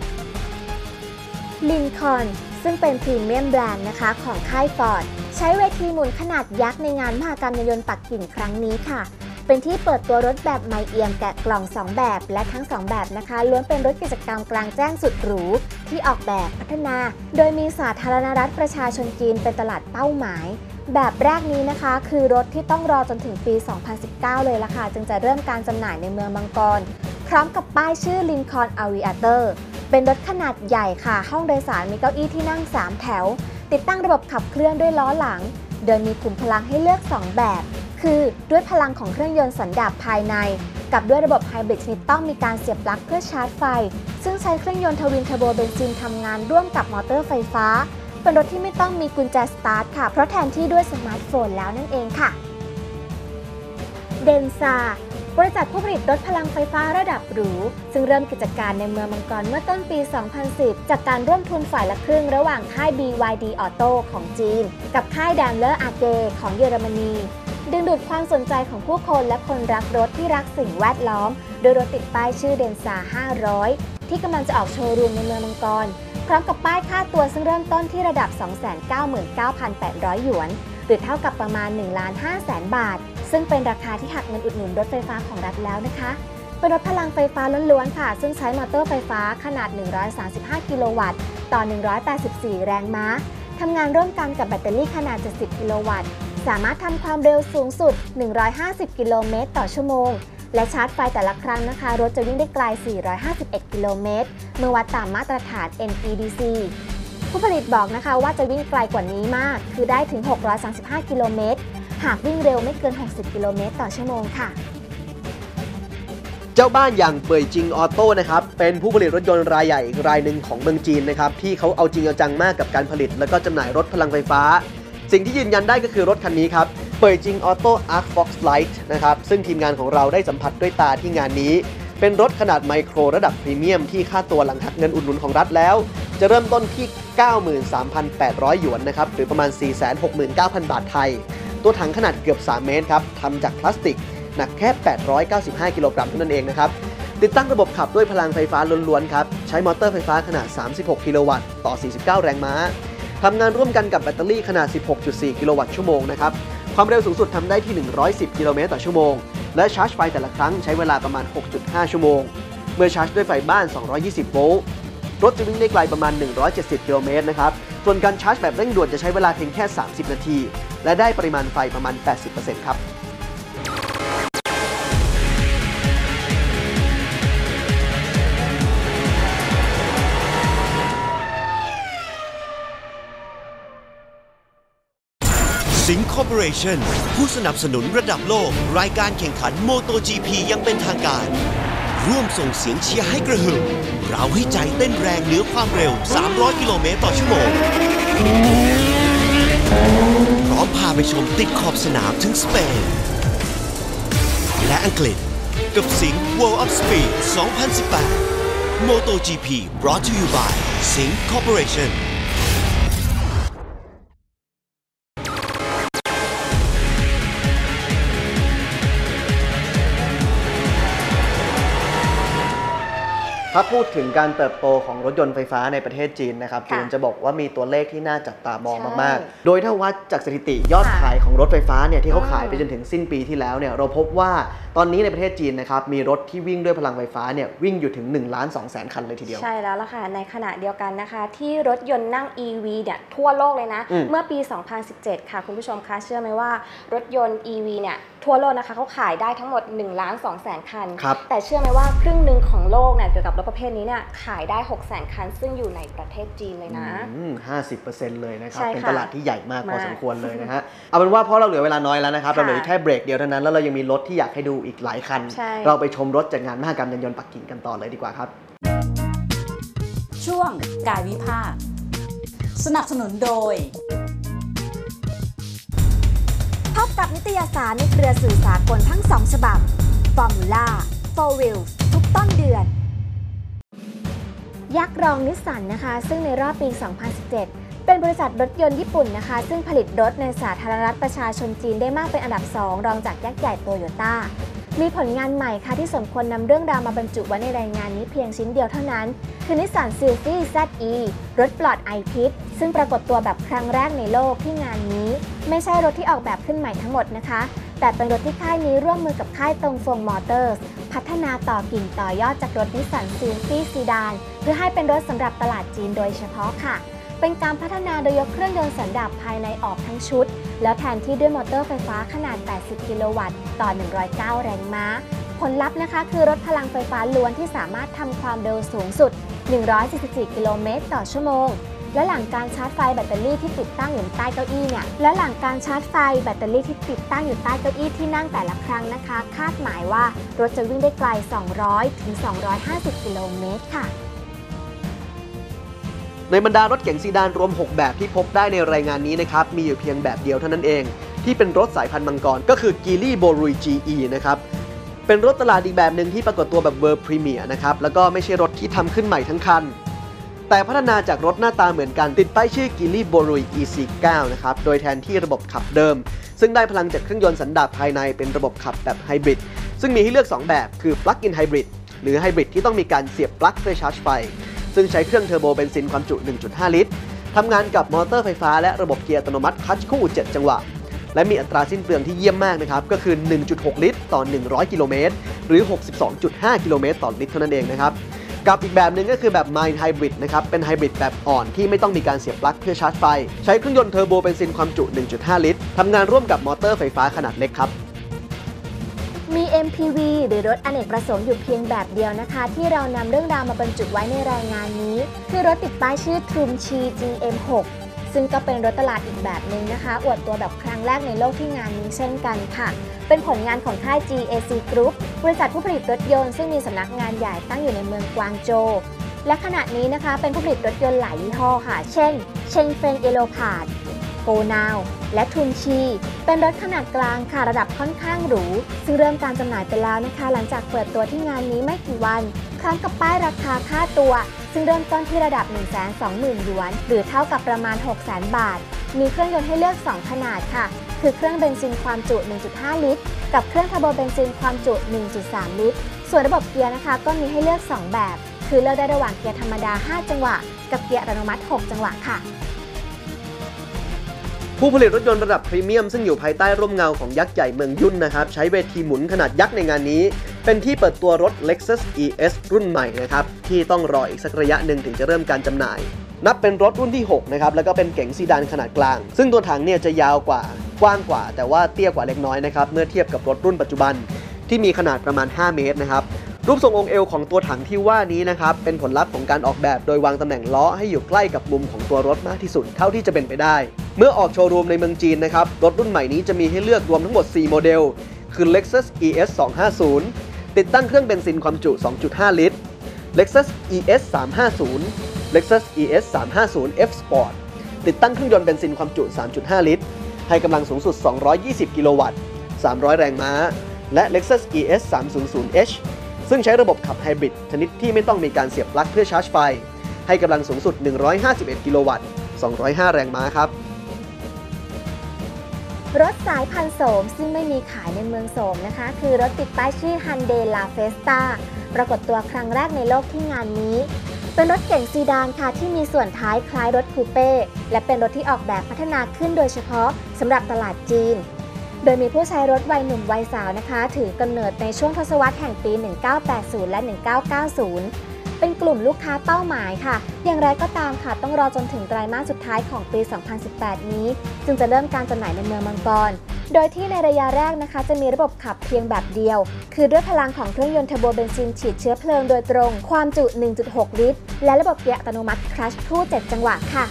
Lincoln ซึ่งเป็นพรีเมียมแบรนด์นะคะของค่าย Ford ใช้เวทีหมุนขนาดยักษ์ในงานมหกรรมยานยนต์ปักกิ่งครั้งนี้ค่ะเป็นที่เปิดตัวรถแบบไมเอียมแกะกล่อง2แบบและทั้ง2แบบนะคะล้วนเป็นรถกิจกรรมกลางแจ้งสุดหรูที่ออกแบบพัฒนาโดยมีสาธารณรัฐประชาชนจีนเป็นตลาดเป้าหมายแบบแรกนี้นะคะคือรถที่ต้องรอจนถึงปี 2019 เลยล่ะค่ะจึงจะเริ่มการจำหน่ายในเมืองมังกรพร้อมกับป้ายชื่อ Lincoln Aviatorเป็นรถขนาดใหญ่ค่ะห้องโดยสารมีเก้าอี้ที่นั่ง3แถวติดตั้งระบบขับเคลื่อนด้วยล้อหลังโดยมีขุมพลังให้เลือก2แบบคือด้วยพลังของเครื่องยนต์สันดาปภายในกับด้วยระบบไฮบริดชนิดต้องมีการเสียบปลั๊กเพื่อชาร์จไฟซึ่งใช้เครื่องยนต์ทวินเทอร์โบเบนซินทำงานร่วมกับมอเตอร์ไฟฟ้าเป็นรถที่ไม่ต้องมีกุญแจสตาร์ทค่ะเพราะแทนที่ด้วยสมาร์ทโฟนแล้วนั่นเองค่ะเดนซาบริษัทผู้ผลิตรถพลังไฟฟ้าระดับหรูซึ่งเริ่มกิจการในเมืองมังกรเมื่อต้นปี 2010 จากการร่วมทุนฝ่ายละครึ่งระหว่างค่าย BYD Auto ของจีนกับค่าย Daimler AG ของเยอรมนีดึงดูดความสนใจของผู้คนและคนรักรถที่รักสิ่งแวดล้อมโดยรถติดป้ายชื่อเดนซา 500 ที่กำลังจะออกโชว์รูมในเมืองมังกรพร้อมกับป้ายค่าตัวซึ่งเริ่มต้นที่ระดับ 299,800 หยวนหรือเท่ากับประมาณ 1,500,000 บาทซึ่งเป็นราคาที่หักเงินอุดหนุนรถไฟฟ้าของรัฐแล้วนะคะเป็นรถพลังไฟฟ้าล้วนๆค่ะซึ่งใช้มอเตอร์ไฟฟ้าขนาด 135 กิโลวัตต์ต่อ 184 แรงม้าทำงานร่วมกันกับแบตเตอรี่ขนาด 70 กิโลวัตต์สามารถทำความเร็วสูงสุด 150 กิโลเมตรต่อชั่วโมงและชาร์จไฟแต่ละครั้งนะคะรถจะวิ่งได้ไกล 451 กิโลเมตรเมื่อวัดตามมาตรฐาน NEDC ผู้ผลิตบอกนะคะว่าจะวิ่งไกลกว่านี้มากคือได้ถึง 635 กิโลเมตรหากวิ่งเร็วไม่เกิน 60 กิโลเมตรต่อชั่วโมงค่ะเจ้าบ้านอย่างเป่ยจิงออโต้นะครับเป็นผู้ผลิตรถยนต์รายใหญ่อีกรายหนึ่งของเมืองจีนนะครับที่เขาเอาจริงเอาจังมากกับการผลิตและก็จำหน่ายรถพลังไฟฟ้าสิ่งที่ยืนยันได้ก็คือรถคันนี้ครับเป่ยจิงออโต้ Arc Fox Lite นะครับซึ่งทีมงานของเราได้สัมผัสด้วยตาที่งานนี้เป็นรถขนาดไมโครระดับพรีเมียมที่ค่าตัวหลังหักเงินอุดหนุนของรัฐแล้วจะเริ่มต้นที่ 93,800 หยวนนะครับหรือประมาณ 469,000 บาทไทยตัวถังขนาดเกือบ3 เมตรครับทำจากพลาสติกหนักแค่ 895 กิโลกรัมเท่านั้นเองนะครับติดตั้งระบบขับด้วยพลังไฟฟ้าล้วนๆครับใช้มอเตอร์ไฟฟ้าขนาด 36 กิโลวัตต์ต่อ 49 แรงม้าทำงานร่วมกันกับแบตเตอรี่ขนาด 16.4 กิโลวัตต์ชั่วโมงนะครับความเร็วสูงสุดทำได้ที่ 110 กิโลเมตรต่อชั่วโมงและชาร์จไฟแต่ละครั้งใช้เวลาประมาณ 6.5 ชั่วโมงเมื่อชาร์จด้วยไฟบ้าน 220 โวลต์รถจะวิ่งได้ไกลประมาณ 170 กิโลเมตรนะครับส่วนการชาร์จแบบเร่งด่วนจะใช้เวลาเพียงแค่ 30 นาทีและได้ปริมาณไฟประมาณ 80% ครับสิงห์คอร์ปอเรชั่นผู้สนับสนุนระดับโลกรายการแข่งขัน MotoGP ยังเป็นทางการร่วมส่งเสียงเชียร์ให้กระหึ่มเราให้ใจเต้นแรงเหนือความเร็ว300 กิโลเมตรต่อชั่วโมงพร้อมพาไปชมติดขอบสนามถึงสเปนและอังกฤษกับสิงห์ World of Speed 2018 MotoGP brought to you by สิงห์ Corporation ถ้าพูดถึงการเติบโตของรถยนต์ไฟฟ้าในประเทศจีนนะครับจูนจะบอกว่ามีตัวเลขที่น่าจับตามองมากๆโดยถ้าวัดจากสถิติยอดขายของรถไฟฟ้าเนี่ยที่เขาขายไปจนถึงสิ้นปีที่แล้วเนี่ยเราพบว่าตอนนี้ในประเทศจีนนะครับมีรถที่วิ่งด้วยพลังไฟฟ้าเนี่ยวิ่งอยู่ถึง 1,200,000 คันเลยทีเดียวใช่แล้วล่ะค่ะในขณะเดียวกันนะคะที่รถยนต์นั่ง EV เนี่ยทั่วโลกเลยนะเมื่อปี 2017 ค่ะคุณผู้ชมคะเชื่อไหมว่ารถยนต์ EV เนี่ยทั่วโลกนะคะเขาขายได้ทั้งหมด 1,200,000 คันแต่เชื่อไหมว่าครึ่งหนึ่งของโลกเนี่ยเกี่ยวกับรถประเภทนี้เนี่ยขายได้ 600,000 คันซึ่งอยู่ในประเทศจีนเลยนะ 50% เลยนะครับเป็นตลาดที่ใหญ่มากพอสมควรเลยนะฮะเอาเป็นว่าเพราะเราเหลือเวลาน้อยแล้วนะครับเราเหลือแค่เบรกเดียวเท่านั้นแล้วเรายังมีรถที่อยากให้ดูอีกหลายคันเราไปชมรถจากงานมหกรรมยานยนต์ปักกิ่งกันต่อเลยดีกว่าครับช่วงกายวิภาคสนับสนุนโดยพบกับนิตยสารในเครือสื่อสากลทั้ง2ฉบับ Formula 4 Wheels ทุกต้นเดือนยักษ์รองนิสสันนะคะซึ่งในรอบปี 2017 เป็นบริษัทรถยนต์ญี่ปุ่นนะคะซึ่งผลิตรถในสาธารณรัฐประชาชนจีนได้มากเป็นอันดับ 2 รองจากยักษ์ใหญ่โตโยต้ามีผลงานใหม่ค่ะที่สมควรนำเรื่องราวมาบรรจุไว้ในรายงานนี้เพียงชิ้นเดียวเท่านั้นคือนิสสันซิลฟี่ ZE รถปลอดไอพิษซึ่งปรากฏตัวแบบครั้งแรกในโลกที่งานนี้ไม่ใช่รถที่ออกแบบขึ้นใหม่ทั้งหมดนะคะแต่เป็นรถที่ค่ายนี้ร่วมมือกับค่ายตงฟงมอเตอร์สพัฒนาต่อกิ่งต่อยอดจากรถนิสสันซิลฟี่ซีดานเพื่อให้เป็นรถสำหรับตลาดจีนโดยเฉพาะค่ะเป็นการพัฒนาโดยยกเครื่องยนต์สันดาปภายในออกทั้งชุดแล้วแทนที่ด้วยมอเตอร์ไฟฟ้าขนาด 80 กิโลวัตต์ต่อ 109 แรงม้าผลลัพธ์นะคะคือรถพลังไฟฟ้าล้วนที่สามารถทำความเร็วสูงสุด 144 กิโลเมตรต่อชั่วโมงและหลังการชาร์จไฟแบตเตอรี่ที่ติดตั้งอยู่ใต้เก้าอี้เนี่ยที่นั่งแต่ละครั้งนะคะคาดหมายว่ารถจะวิ่งได้ไกล 200 ถึง 250 กิโลเมตรค่ะในบรรดารถเก๋งซีดานรวม6แบบที่พบได้ในรายงานนี้นะครับมีอยู่เพียงแบบเดียวเท่านั้นเองที่เป็นรถสายพันธุ์มังกรก็คือ Geely Boruy GE นะครับเป็นรถตลาดอีกแบบหนึ่งที่ปรากฏตัวแบบ World Premier นะครับแล้วก็ไม่ใช่รถที่ทำขึ้นใหม่ทั้งคันแต่พัฒนาจากรถหน้าตาเหมือนกันติดป้ายชื่อ Geely Boruy EC9 นะครับโดยแทนที่ระบบขับเดิมซึ่งได้พลังจากเครื่องยนต์สันดาปภายในเป็นระบบขับแบบไฮบริดซึ่งมีให้เลือก2แบบคือ Plug-in Hybrid หรือไฮบริดที่ต้องมีการเสียบปลั๊กเพื่อชาร์จไฟซึ่งใช้เครื่องเทอร์โบเบนซินความจุ 1.5 ลิตรทำงานกับมอเตอร์ไฟฟ้าและระบบเกียร์อัตโนมัติคลัตช์คู่ 7 จังหวะและมีอัตราสิ้นเปลืองที่เยี่ยมมากนะครับก็คือ 1.6 ลิตรต่อ 100 กิโลเมตรหรือ 62.5 กิโลเมตรต่อลิตรเท่านั้นเองนะครับกับอีกแบบหนึ่งก็คือแบบ Mild Hybrid นะครับเป็นไฮบริดแบบอ่อนที่ไม่ต้องมีการเสียบปลั๊กเพื่อชาร์จไฟใช้เครื่องยนต์เทอร์โบเบนซินความจุ 1.5 ลิตรทำงานร่วมกับมอเตอร์ไฟฟ้าขนาดเล็กครับมี MPV หรือรถอเนกประสงค์อยู่เพียงแบบเดียวนะคะที่เรานำเรื่องราวมาบรรจุไว้ในรายงานนี้คือรถติดป้ายชื่อ Trumchi GM6 ซึ่งก็เป็นรถตลาดอีกแบบหนึ่งนะคะอวดตัวแบบครั้งแรกในโลกที่งานนี้เช่นกันค่ะเป็นผลงานของค่าย GAC Group บริษัทผู้ผลิตรถยนต์ซึ่งมีสำนักงานใหญ่ตั้งอยู่ในเมืองกวางโจวและขณะนี้นะคะเป็นผู้ผลิตรถยนต์หลายยี่ห้อค่ะเช่นเชงเฟงเอโลพาร์ดโกนาวและทุนชีเป็นรถขนาดกลางค่ะระดับค่อนข้างหรูซึ่งเริ่มการจำหน่ายไปแล้วนะคะหลังจากเปิดตัวที่งานนี้ไม่กี่วันพร้อมกับป้ายราคาค่าตัวซึ่งเริ่มต้นที่ระดับ 120,000 หยวนหรือเท่ากับประมาณ 600,000 บาทมีเครื่องยนต์ให้เลือก 2 ขนาดค่ะคือเครื่องเบนซินความจุ 1.5 ลิตรกับเครื่องเทอร์โบเบนซินความจุ 1.3 ลิตรส่วนระบบเกียร์นะคะก็มีให้เลือก 2 แบบคือเลือกได้ระหว่างเกียร์ธรรมดา 5 จังหวะกับเกียร์อัตโนมัติ 6 จังหวะค่ะผู้ผลิตรถยนต์ระดับพรีเมียมซึ่งอยู่ภายใต้ร่มเงาของยักษ์ใหญ่เมืองยุ่นนะครับใช้เวทีหมุนขนาดยักษ์ในงานนี้เป็นที่เปิดตัวรถ Lexus ES รุ่นใหม่นะครับที่ต้องรออีกสักระยะหนึ่งถึงจะเริ่มการจำหน่ายนับเป็นรถรุ่นที่6นะครับแล้วก็เป็นเก๋งซีดานขนาดกลางซึ่งตัวถังเนี่ยจะยาวกว่ากว้างกว่าแต่ว่าเตี้ยกว่าเล็กน้อยนะครับเมื่อเทียบกับรถรุ่นปัจจุบันที่มีขนาดประมาณ5 เมตรนะครับรูปทรงองค์เอวของตัวถังที่ว่านี้นะครับเป็นผลลัพธ์ของการออกแบบโดยวางตำแหน่งล้อให้อยู่ใกล้กับมุมของตัวรถมากที่สุดเท่าที่จะเป็นไปได้เมื่อออกโชว์รูมในเมืองจีนนะครับรถรุ่นใหม่นี้จะมีให้เลือกรวมทั้งหมด4โมเดลคือ Lexus ES 250ติดตั้งเครื่องเบนซินความจุ 2.5 ลิตร Lexus ES 350 Lexus ES 350 F Sport ติดตั้งเครื่องยนต์เบนซินความจุ 3.5 ลิตรให้กำลังสูงสุด220กิโลวัตต์300แรงม้าและ Lexus ES 300Hซึ่งใช้ระบบขับไฮบริดชนิดที่ไม่ต้องมีการเสียบปลั๊กเพื่อชาร์จไฟให้กำลังสูงสุด151กิโลวัตต์205แรงม้าครับรถสายพันธุ์โสมซึ่งไม่มีขายในเมืองโสมนะคะคือรถติดป้ายชื่อ Hyundai La Fiesta ปรากฏตัวครั้งแรกในโลกที่งานนี้เป็นรถเก๋งซีดานค่ะที่มีส่วนท้ายคล้ายรถคูเป้และเป็นรถที่ออกแบบพัฒนาขึ้นโดยเฉพาะสำหรับตลาดจีนโดยมีผู้ใช้รถวัยหนุ่มวัยสาวนะคะถือกำเนิดในช่วงทศวรรษแห่งปี 1980 และ 1990 เป็นกลุ่มลูกค้าเป้าหมายค่ะอย่างไรก็ตามค่ะต้องรอจนถึงไตรมาสสุดท้ายของปี 2018 นี้จึงจะเริ่มการจำหน่ายในเมืองมังกรโดยที่ในระยะแรกนะคะจะมีระบบขับเพียงแบบเดียวคือด้วยพลังของเครื่องยนต์เทอร์โบเบนซินฉีดเชื้อเพลิงโดยตรงความจุ 1.6 ลิตรและระบบเกียร์อัตโนมัติคลัตช์คู่7จังหวะค่ะ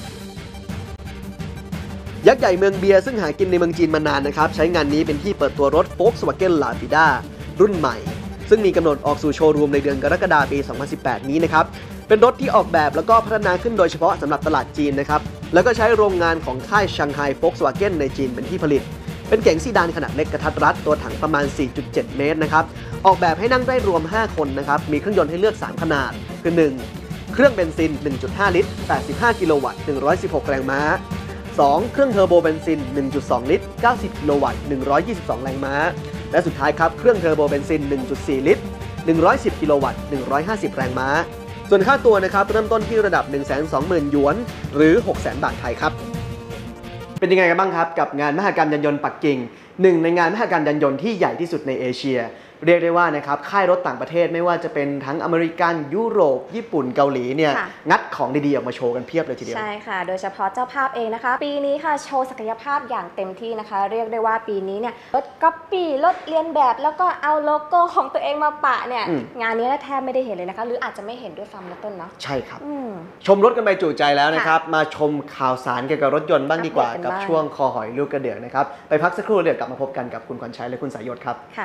ยักษ์ใหญ่เมืองเบียร์ซึ่งหากินในเมืองจีนมานานนะครับใช้งานนี้เป็นที่เปิดตัวรถ Volkswagen Lavida รุ่นใหม่ซึ่งมีกำหนดออกสู่โชว์รูมในเดือนกรกฎาคมปี 2018 นี้นะครับเป็นรถที่ออกแบบแล้วก็พัฒนาขึ้นโดยเฉพาะสำหรับตลาดจีนนะครับแล้วก็ใช้โรงงานของค่ายชังไฮ Volkswagen ในจีนเป็นที่ผลิตเป็นเก๋งซีดานขนาดเล็กกระทัดรัดตัวถังประมาณ 4.7 เมตรนะครับออกแบบให้นั่งได้รวม5คนนะครับมีเครื่องยนต์ให้เลือก3ขนาดคือ1เครื่องเบนซิน 1.5 ลิตร 85 กิโลวัตต์ 116 แรงม้า2เครื่องเทอร์โบเบนซิน 1.2 ลิตร 90 กิโลวัตต์ 122 แรงม้าและสุดท้ายครับเครื่องเทอร์โบเบนซิน 1.4 ลิตร 110 กิโลวัตต์ 150 แรงม้าส่วนค่าตัวนะครับเริ่มต้นที่ระดับ 120,000 หยวนหรือ 600,000 บาทไทยครับเป็นยังไงกันบ้างครับกับงานมหกรรมยานยนต์ปักกิ่งหนึ่งในงานมหกรรมยานยนต์ที่ใหญ่ที่สุดในเอเชียเรียกได้ว่านะครับค่ายรถต่างประเทศไม่ว่าจะเป็นทั้งอเมริกันยุโรปญี่ปุ่นเกาหลีเนี่ยงัดของดีๆออกมาโชว์กันเพียบเลยทีเดียวใช่ค่ะโดยเฉพาะเจ้าภาพเองนะคะปีนี้ค่ะโชว์ศักยภาพอย่างเต็มที่นะคะเรียกได้ว่าปีนี้เนี่ยรถก๊อปปี้รถเลียนแบบแล้วก็เอาโลโก้ของตัวเองมาปะเนี่ยงานนี้แทบไม่ได้เห็นเลยนะคะหรืออาจจะไม่เห็นด้วยซ้ำนะต้นเนาะใช่ครับชมรถกันไปจุใจแล้วนะครับมาชมข่าวสารเกี่ยวกับรถยนต์บ้างดีกว่ากับช่วงคอหอยลูกกระเดื่องนะครับไปพักสักครู่เดี๋ยวกลับมาพบกันกับคุณขวัญชัยและคุณสายยศครับค่ะ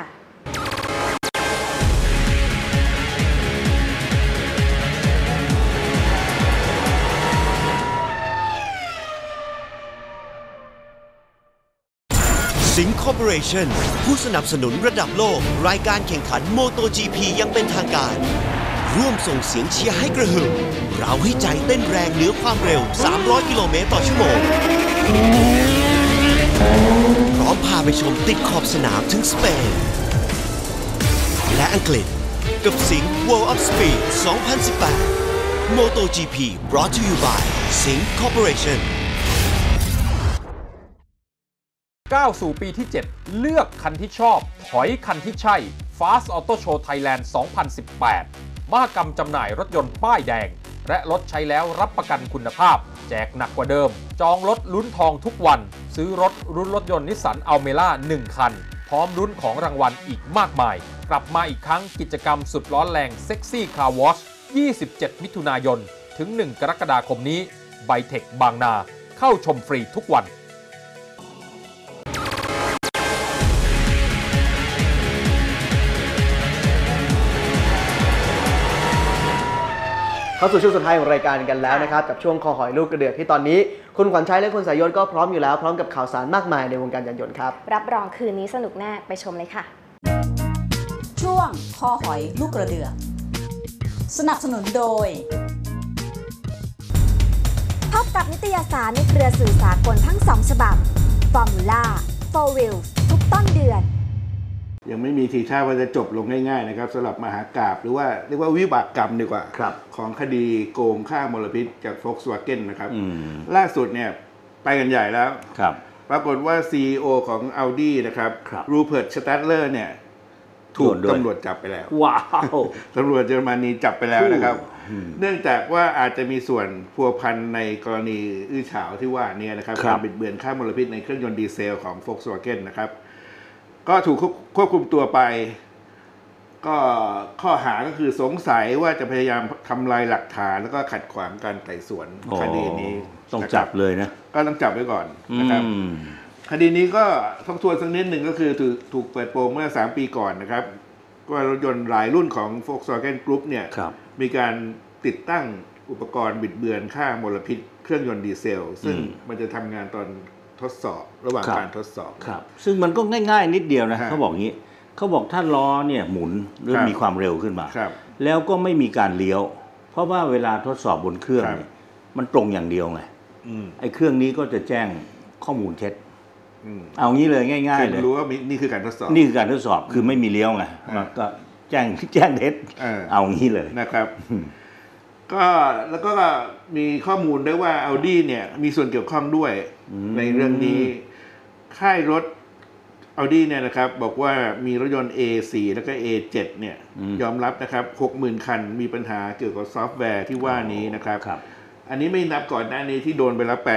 สิงห์คอร์ปอเรชั่นผู้สนับสนุนระดับโลกรายการแข่งขัน MotoGP ยังเป็นทางการร่วมส่งเสียงเชียร์ให้กระหึ่มเราให้ใจเต้นแรงเหนือความเร็ว300 กิโลเมตรต่อชั่วโมงพร้อมพาไปชมติดขอบสนามถึงสเปนและอังกฤษกับสิงห์ World of Speed 2018 MotoGP brought to you by สิงห์คอร์ปอเรชั่นก้าวสู่ปีที่ 7 เลือกคันที่ชอบถอยคันที่ใช่ Fast Auto Show Thailand 2018 มหกรรมจำหน่ายรถยนต์ป้ายแดงและรถใช้แล้วรับประกันคุณภาพแจกหนักกว่าเดิมจองรถลุ้นทองทุกวันซื้อรถรุ่นรถยนต์นิสสันอัลเมร่า1 คันพร้อมลุ้นของรางวัลอีกมากมายกลับมาอีกครั้งกิจกรรมสุดร้อนแรงเซ็กซี่คาร์วอช27 มิถุนายนถึง 1 กรกฎาคมนี้ไบเทคบางนาเข้าชมฟรีทุกวันเข้าสู่ช่วงสุดท้ายของรายการกันแล้วนะครับกับช่วงคอหอยลูกกระเดือกที่ตอนนี้คุณขวัญชัยและคุณสายยนก็พร้อมอยู่แล้วพร้อมกับข่าวสารมากมายในวงการยานยนต์ครับรับรองคืนนี้สนุกแน่ไปชมเลยค่ะช่วงคอหอยลูกกระเดือกสนับสนุนโดยพบกับนิตยสารในเครือสื่อสากลทั้ง 2 ฉบับ Formula 4 Wheels ทุกต้นเดือนยังไม่มีทีท่าว่าจะจบลงง่ายๆนะครับสำหรับมหากาพย์หรือว่าเรียกว่าวิบากกรรมดีกว่าของคดีโกงค่ามลพิษจาก Volkswagen นะครับล่าสุดเนี่ยไปกันใหญ่แล้วปรากฏว่า CEO ของ Audi นะครับรูเพิร์ต สแตดเลอร์เนี่ยถูกตำรวจจับไปแล้วว้าวตำรวจเยอรมนีจับไปแล้วนะครับเนื่องจากว่าอาจจะมีส่วนพัวพันในกรณีอื้อฉาวที่ว่านี้นะครับการบิดเบือนค่ามลพิษในเครื่องยนต์ดีเซลของ Volkswagen นะครับก็ถูกควบคุมตัวไปก็ข้อหาก็คือสงสัยว่าจะพยายามทำลายหลักฐานแล้วก็ขัดขวางการไต่สวนคดีนี้ต้องจับเลยนะก็ต้องจับไว้ก่อนนะครับคดีนี้ก็ทบทวนสักนิดหนึ่งก็คือถูกเปิดโปงเมื่อ3 ปีก่อนนะครับว่ารถยนต์หลายรุ่นของ Volkswagen Group เนี่ยมีการติดตั้งอุปกรณ์บิดเบือนค่ามลพิษเครื่องยนต์ดีเซลซึ่งมันจะทำงานตอนทดสอบระหว่างการทดสอบซึ่งมันก็ง่ายๆนิดเดียวนะเขาบอกงี้เขาบอกถ้าล้อเนี่ยหมุนหรือมีความเร็วขึ้นมาแล้วก็ไม่มีการเลี้ยวเพราะว่าเวลาทดสอบบนเครื่องเนี่ยมันตรงอย่างเดียวไงไอ้เครื่องนี้ก็จะแจ้งข้อมูลเท็จเอางี้เลยง่ายๆเลยรู้ว่านี่คือการทดสอบนี่คือการทดสอบคือไม่มีเลี้ยวไงก็แจ้งเท็จเอางี้เลยนะครับก็แล้วก็มีข้อมูลด้วยว่า Audi เนี่ยมีส่วนเกี่ยวข้องด้วยในเรื่องนี้ค่ายรถ Audi เนี่ยนะครับบอกว่ามีรถยนต์ A4 แล้วก็ A7 เนี่ยยอมรับนะครับ 60,000 คันมีปัญหาเกี่ยวกับซอฟต์แวร์ที่ว่านี้นะครับอันนี้ไม่นับก่อนหน้านี้ที่โดนไปแล้ว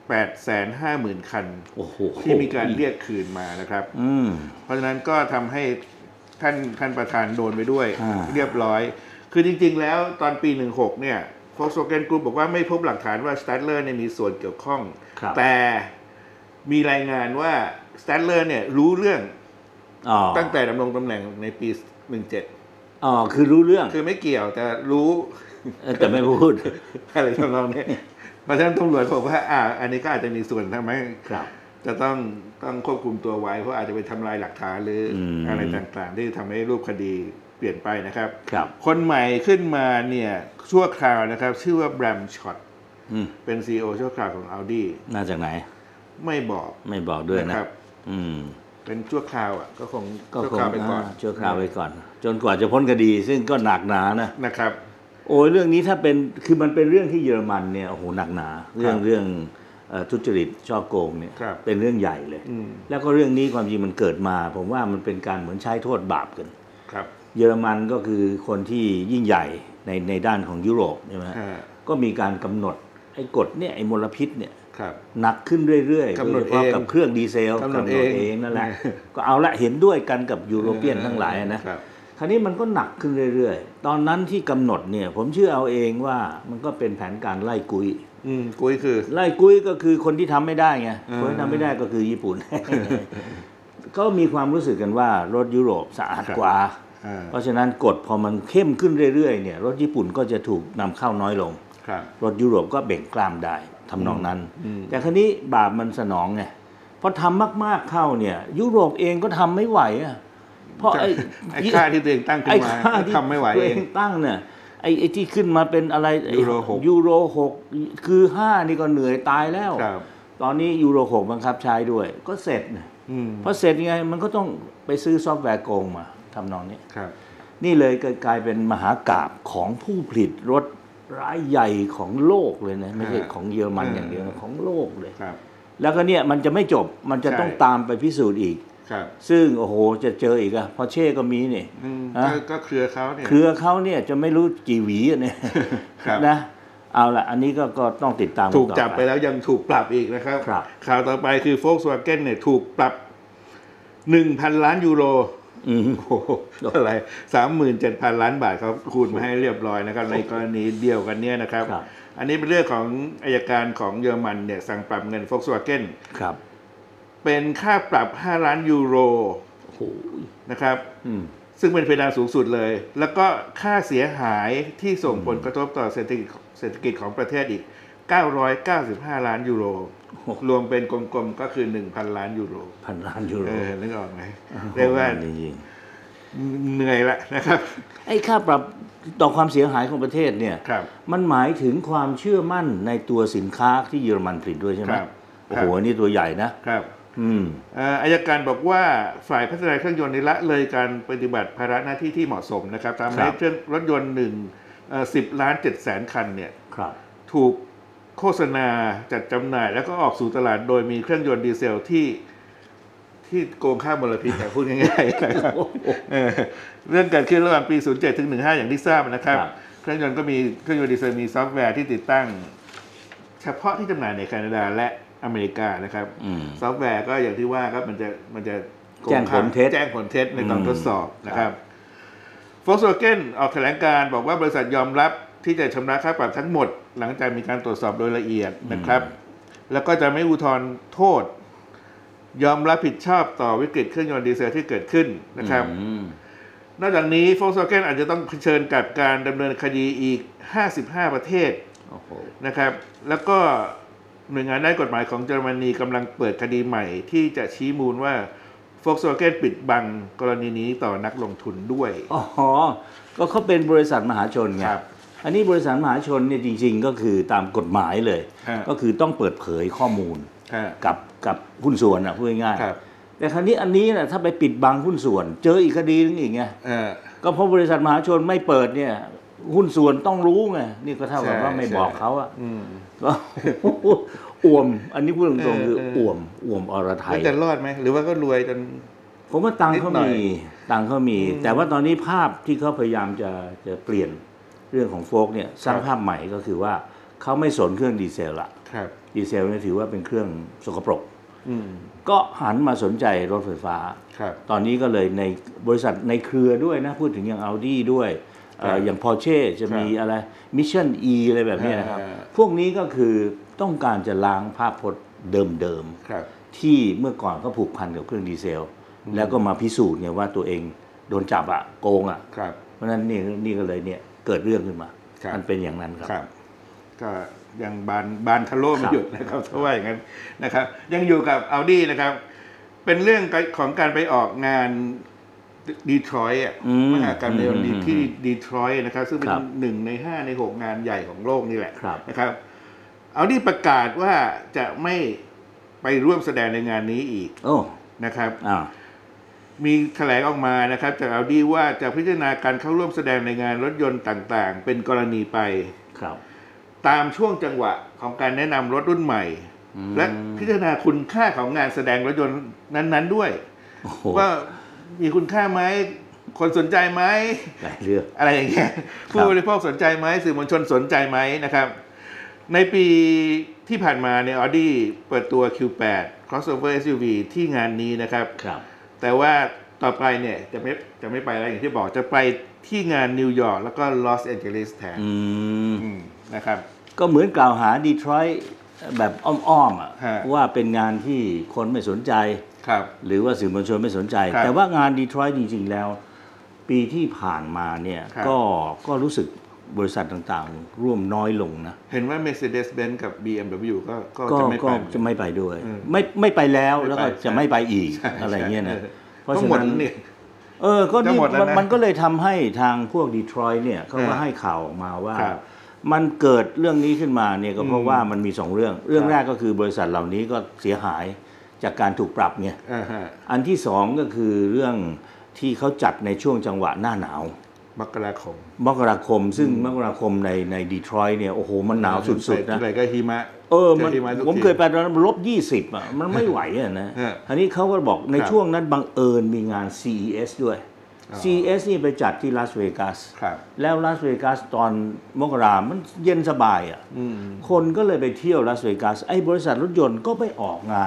850,000 คันที่มีการเรียกคืนมานะครับเพราะฉะนั้นก็ทำให้ท่านประธานโดนไปด้วยเรียบร้อยคือจริงๆแล้วตอนปี 16 เนี่ย Volkswagen Group บอกว่าไม่พบหลักฐานว่า Stadler เนี่ยมีส่วนเกี่ยวข้องแต่มีรายงานว่า Stadler เนี่ยรู้เรื่องตั้งแต่ดำรงตำแหน่งในปี 17 คือรู้เรื่องคือไม่เกี่ยวแต่รู้แต่ไม่พูดอะไรทำนองนี้เพราะฉะนั้นตำรวจบอกว่าอันนี้ก็อาจจะมีส่วนทำให้จะต้องควบคุมตัวไว้เพราะอาจจะไปทำลายหลักฐานหรืออะไรต่างๆที่ทำให้รูปคดีเปลี่ยนไปนะครับคนใหม่ขึ้นมาเนี่ยชั่วคราวนะครับชื่อว่าแบรมช็อตเป็น CEO ชั่วคราวของ Audi มาจากไหนไม่บอกด้วยนะครับเป็นชั่วคราวก็คงชั่วคราวไปก่อนชั่วคราวไปก่อนจนกว่าจะพ้นคดีซึ่งก็หนักหนานะครับโอ้ยเรื่องนี้ถ้าเป็นคือมันเป็นเรื่องที่เยอรมันเนี่ยโอ้โหหนักหนาเรื่องทุจริตฉ้อโกงเนี่ยเป็นเรื่องใหญ่เลยแล้วก็เรื่องนี้ความจริงมันเกิดมาผมว่ามันเป็นการเหมือนใช้โทษบาปกันเยอรมันก็คือคนที่ยิ่งใหญ่ในด้านของยุโรปใช่ไหมก็มีการกำหนดไอ้กฎเนี่ยไอ้มลพิษเนี่ยหนักขึ้นเรื่อยๆโดยเฉพาะกับเครื่องดีเซลกำหนดเองนั่นแหละก็เอาละเห็นด้วยกันกับยุโรเปียนทั้งหลายนะคราวนี้มันก็หนักขึ้นเรื่อยๆตอนนั้นที่กำหนดเนี่ยผมเชื่อเอาเองว่ามันก็เป็นแผนการไล่กุยกุยคือไล่กุยก็คือคนที่ทำไม่ได้ไงคนที่ทำไม่ได้ก็คือญี่ปุ่นก็มีความรู้สึกกันว่ารถยุโรปสะอาดกว่าเพราะฉะนั้นกฎพอมันเข้มขึ้นเรื่อยๆเนี่ยรถญี่ปุ่นก็จะถูกนำเข้าน้อยลงรถยุโรปก็เบ่งกล้ามได้ทำนองนั้นแต่คราวนี้บาปมันสนองไงพอทำมากๆเข้าเนี่ยยุโรปเองก็ทำไม่ไหวเพราะไอ้ค่าที่ตัวเองตั้งขึ้นมาทำไม่ไหวเองตั้งเนี่ยไอ้ที่ขึ้นมาเป็นอะไรยูโร6คือ5นี่ก็เหนื่อยตายแล้วตอนนี้ยูโร6บังคับใช้ด้วยก็เสร็จเพราะเสร็จไงมันก็ต้องไปซื้อซอฟต์แวร์โกงมาทำนองนี้นี่เลยกลายเป็นมหากาพย์ของผู้ผลิตรถรายใหญ่ของโลกเลยนะไม่ใช่ของเยอรมันอย่างเดียวของโลกเลยแล้วก็เนี่ยมันจะไม่จบมันจะต้องตามไปพิสูจน์อีกซึ่งโอ้โหจะเจออีกอะพอเช่ก็มีนี่ก็เครือเขาเนี่ยจะไม่รู้กี่หวีเนี่ยนะเอาละอันนี้ก็ต้องติดตามถูกจับไปแล้วยังถูกปรับอีกนะครับข่าวต่อไปคือ Volkswagen เนี่ยถูกปรับ 1,000 ล้านยูโรโอ้โหอะไร37,000 ล้านบาทเขาคูณมาให้เรียบร้อยนะครับในกรณีเดียวกันเนี่ยนะครับอันนี้เป็นเรื่องของอัยการของเยอรมันเนี่ยสั่งปรับเงิน Volkswagen ครับเป็นค่าปรับ5 ล้านยูโรนะครับซึ่งเป็นเพดานสูงสุดเลยแล้วก็ค่าเสียหายที่ส่งผลกระทบต่อเศรษฐกิจของประเทศอีก995 ล้านยูโรรวมเป็นกลมๆก็คือ 1,000 ล้านยูโร 1,000 ล้านยูโรนึกออกไหมเรียกว่าเหนื่อยละนะครับไอ้ค่าปรับต่อความเสียหายของประเทศเนี่ยมันหมายถึงความเชื่อมั่นในตัวสินค้าที่เยอรมันผลิตด้วยใช่ไหมโอ้โหนี่ตัวใหญ่นะครับอัยการบอกว่าฝ่ายพัฒนาเครื่องยนต์ละเลยการปฏิบัติภาระหน้าที่ที่เหมาะสมนะครับทำให้เครื่องรถยนต์10.7 ล้านคันเนี่ยถูกโฆษณาจัดจำหน่ายแล้วก็ออกสู่ตลาดโดยมีเครื่องยนต์ดีเซลที่โกงค่ามลพิษพูดง่ายๆนะครับเรื่องเกิดขึ้นระหว่างปี 07 ถึง 15 อย่างที่ทราบนะครับเครื่องยนต์ก็มีเครื่องยนต์ดีเซลมีซอฟต์แวร์ที่ติดตั้งเฉพาะที่จำหน่ายในแคนาดาและอเมริกานะครับซอฟต์แวร์ก็อย่างที่ว่าครับมันจะแจ้งผลเท็จในตอนทดสอบนะครับ Volkswagen ออกแถลงการบอกว่าบริษัทยอมรับที่จะชำระค่าปรับทั้งหมดหลังจากมีการตรวจสอบโดยละเอียดนะครับแล้วก็จะไม่อุทธรณ์โทษยอมรับผิดชอบต่อวิกฤตเครื่องยนต์ดีเซลที่เกิดขึ้นนะครับนอกจากนี้ Volkswagen อาจจะต้องเผชิญกับการดำเนินคดีอีก55ประเทศนะครับแล้วก็หน่วยงานด้านกฎหมายของเยอรมนีกำลังเปิดคดีใหม่ที่จะชี้มูลว่า Volkswagen ปิดบังกรณีนี้ต่อนักลงทุนด้วยอ๋อก็เขาเป็นบริษัทมหาชนไงอันนี้บริษัทมหาชนเนี่ยจริงๆก็คือตามกฎหมายเลยก็คือต้องเปิดเผยข้อมูลกับหุ้นส่วนพูดง่ายๆแต่คราวนี้อันนี้นะถ้าไปปิดบังหุ้นส่วนเจออีกคดีนึงอีกไงก็เพราะบริษัทมหาชนไม่เปิดเนี่ยหุ้นส่วนต้องรู้ไงนี่ก็เท่ากับว่าไม่บอกเขาอ่ะก็อ่วมอันนี้พูดตรงๆคืออ่วมอรไทยจะรอดไหมหรือว่าก็รวยจนผมว่าตังเขามีแต่ว่าตอนนี้ภาพที่เขาพยายามจะเปลี่ยนเรื่องของโฟล์กเนี่ยสร้างภาพใหม่ก็คือว่าเขาไม่สนเครื่องดีเซลละดีเซลเนี่ยถือว่าเป็นเครื่องสกปรกก็หันมาสนใจรถไฟฟ้าตอนนี้ก็เลยในบริษัทในเครือด้วยนะพูดถึงอย่าง Audi ด้วยอย่าง Porsche จะมีอะไร Mission E อะไรแบบนี้นะครับพวกนี้ก็คือต้องการจะล้างภาพพจน์เดิมๆที่เมื่อก่อนก็ผูกพันกับเครื่องดีเซลแล้วก็มาพิสูจน์เนี่ยว่าตัวเองโดนจับโกงเพราะฉะนั้นนี่ก็เลยเนี่ยเกิดเรื่องขึ้นมามันเป็นอย่างนั้นครับก็ยังบานทะโลไม่หยุดนะครับเพราะว่าอย่างนั้นนะครับยังอยู่กับ Audi นะครับเป็นเรื่องของการไปออกงานดีทรอยต์มหกรรมในวันนี้ที่ดีทรอยต์นะครับซึ่งเป็น1 ใน 5 ใน 6 งานใหญ่ของโลกนี่แหละนะครับAudiประกาศว่าจะไม่ไปร่วมแสดงในงานนี้อีกนะครับมีแถลงออกมานะครับจาก Audi ว่าจะพิจารณาการเข้าร่วมแสดงในงานรถยนต์ต่างๆเป็นกรณีไปตามช่วงจังหวะของการแนะนำรถรุ่นใหม่และพิจารณาคุณค่าของงานแสดงรถยนต์นั้นๆด้วยว่ามีคุณค่าไหมคนสนใจไหมอะไรอย่างเงี้ยผู้บริโภคสนใจไหมสื่อมวลชนสนใจไหมนะครับในปีที่ผ่านมาเนี่ย Audi เปิดตัว Q8 crossover SUV ที่งานนี้นะครับแต่ว่าต่อไปเนี่ยจะไม่ไปแล้วอย่างที่บอกจะไปที่งานนิวยอร์กแล้วก็ลอสแอนเจลิสแทนนะครับก็เหมือนกล่าวหาดีทรอยต์แบบอ้อมๆว่าเป็นงานที่คนไม่สนใจหรือว่าสื่อมวลชนไม่สนใจแต่ว่างานดีทรอยต์จริงๆแล้วปีที่ผ่านมาเนี่ยก็รู้สึกบริษัทต่างๆร่วมน้อยลงนะเห็นว่า Mercedes-Benz กับ BMW ก็จะไม่ไปด้วยไม่ไปแล้วก็จะไม่ไปอีกอะไรเงี้ยนะเพราะฉะนั้นก็นี่มันก็เลยทำให้ทางพวกดีทรอยต์เนี่ยเขาก็ให้ข่าวออกมาว่ามันเกิดเรื่องนี้ขึ้นมาเนี่ยก็เพราะว่ามันมี2 เรื่องแรกก็คือบริษัทเหล่านี้ก็เสียหายจากการถูกปรับเนี่ยอันที่2ก็คือเรื่องที่เขาจัดในช่วงจังหวะหน้าหนาวมกราคมซึ่งมกราคมในดีทรอยต์เนี่ยโอ้โหมันหนาวสุดๆนะอะไรก็หิมะผมเคยไปตอนนั้น-20มันไม่ไหวนะอันนี้เขาก็บอกในช่วงนั้นบังเอิญมีงาน CES ด้วย CES นี่ไปจัดที่ลาสเวกัสแล้วลาสเวกัสตอนมกรามันเย็นสบายคนก็เลยไปเที่ยวลาสเวกัสไอ้บริษัทรถยนต์ก็ไปออกงาน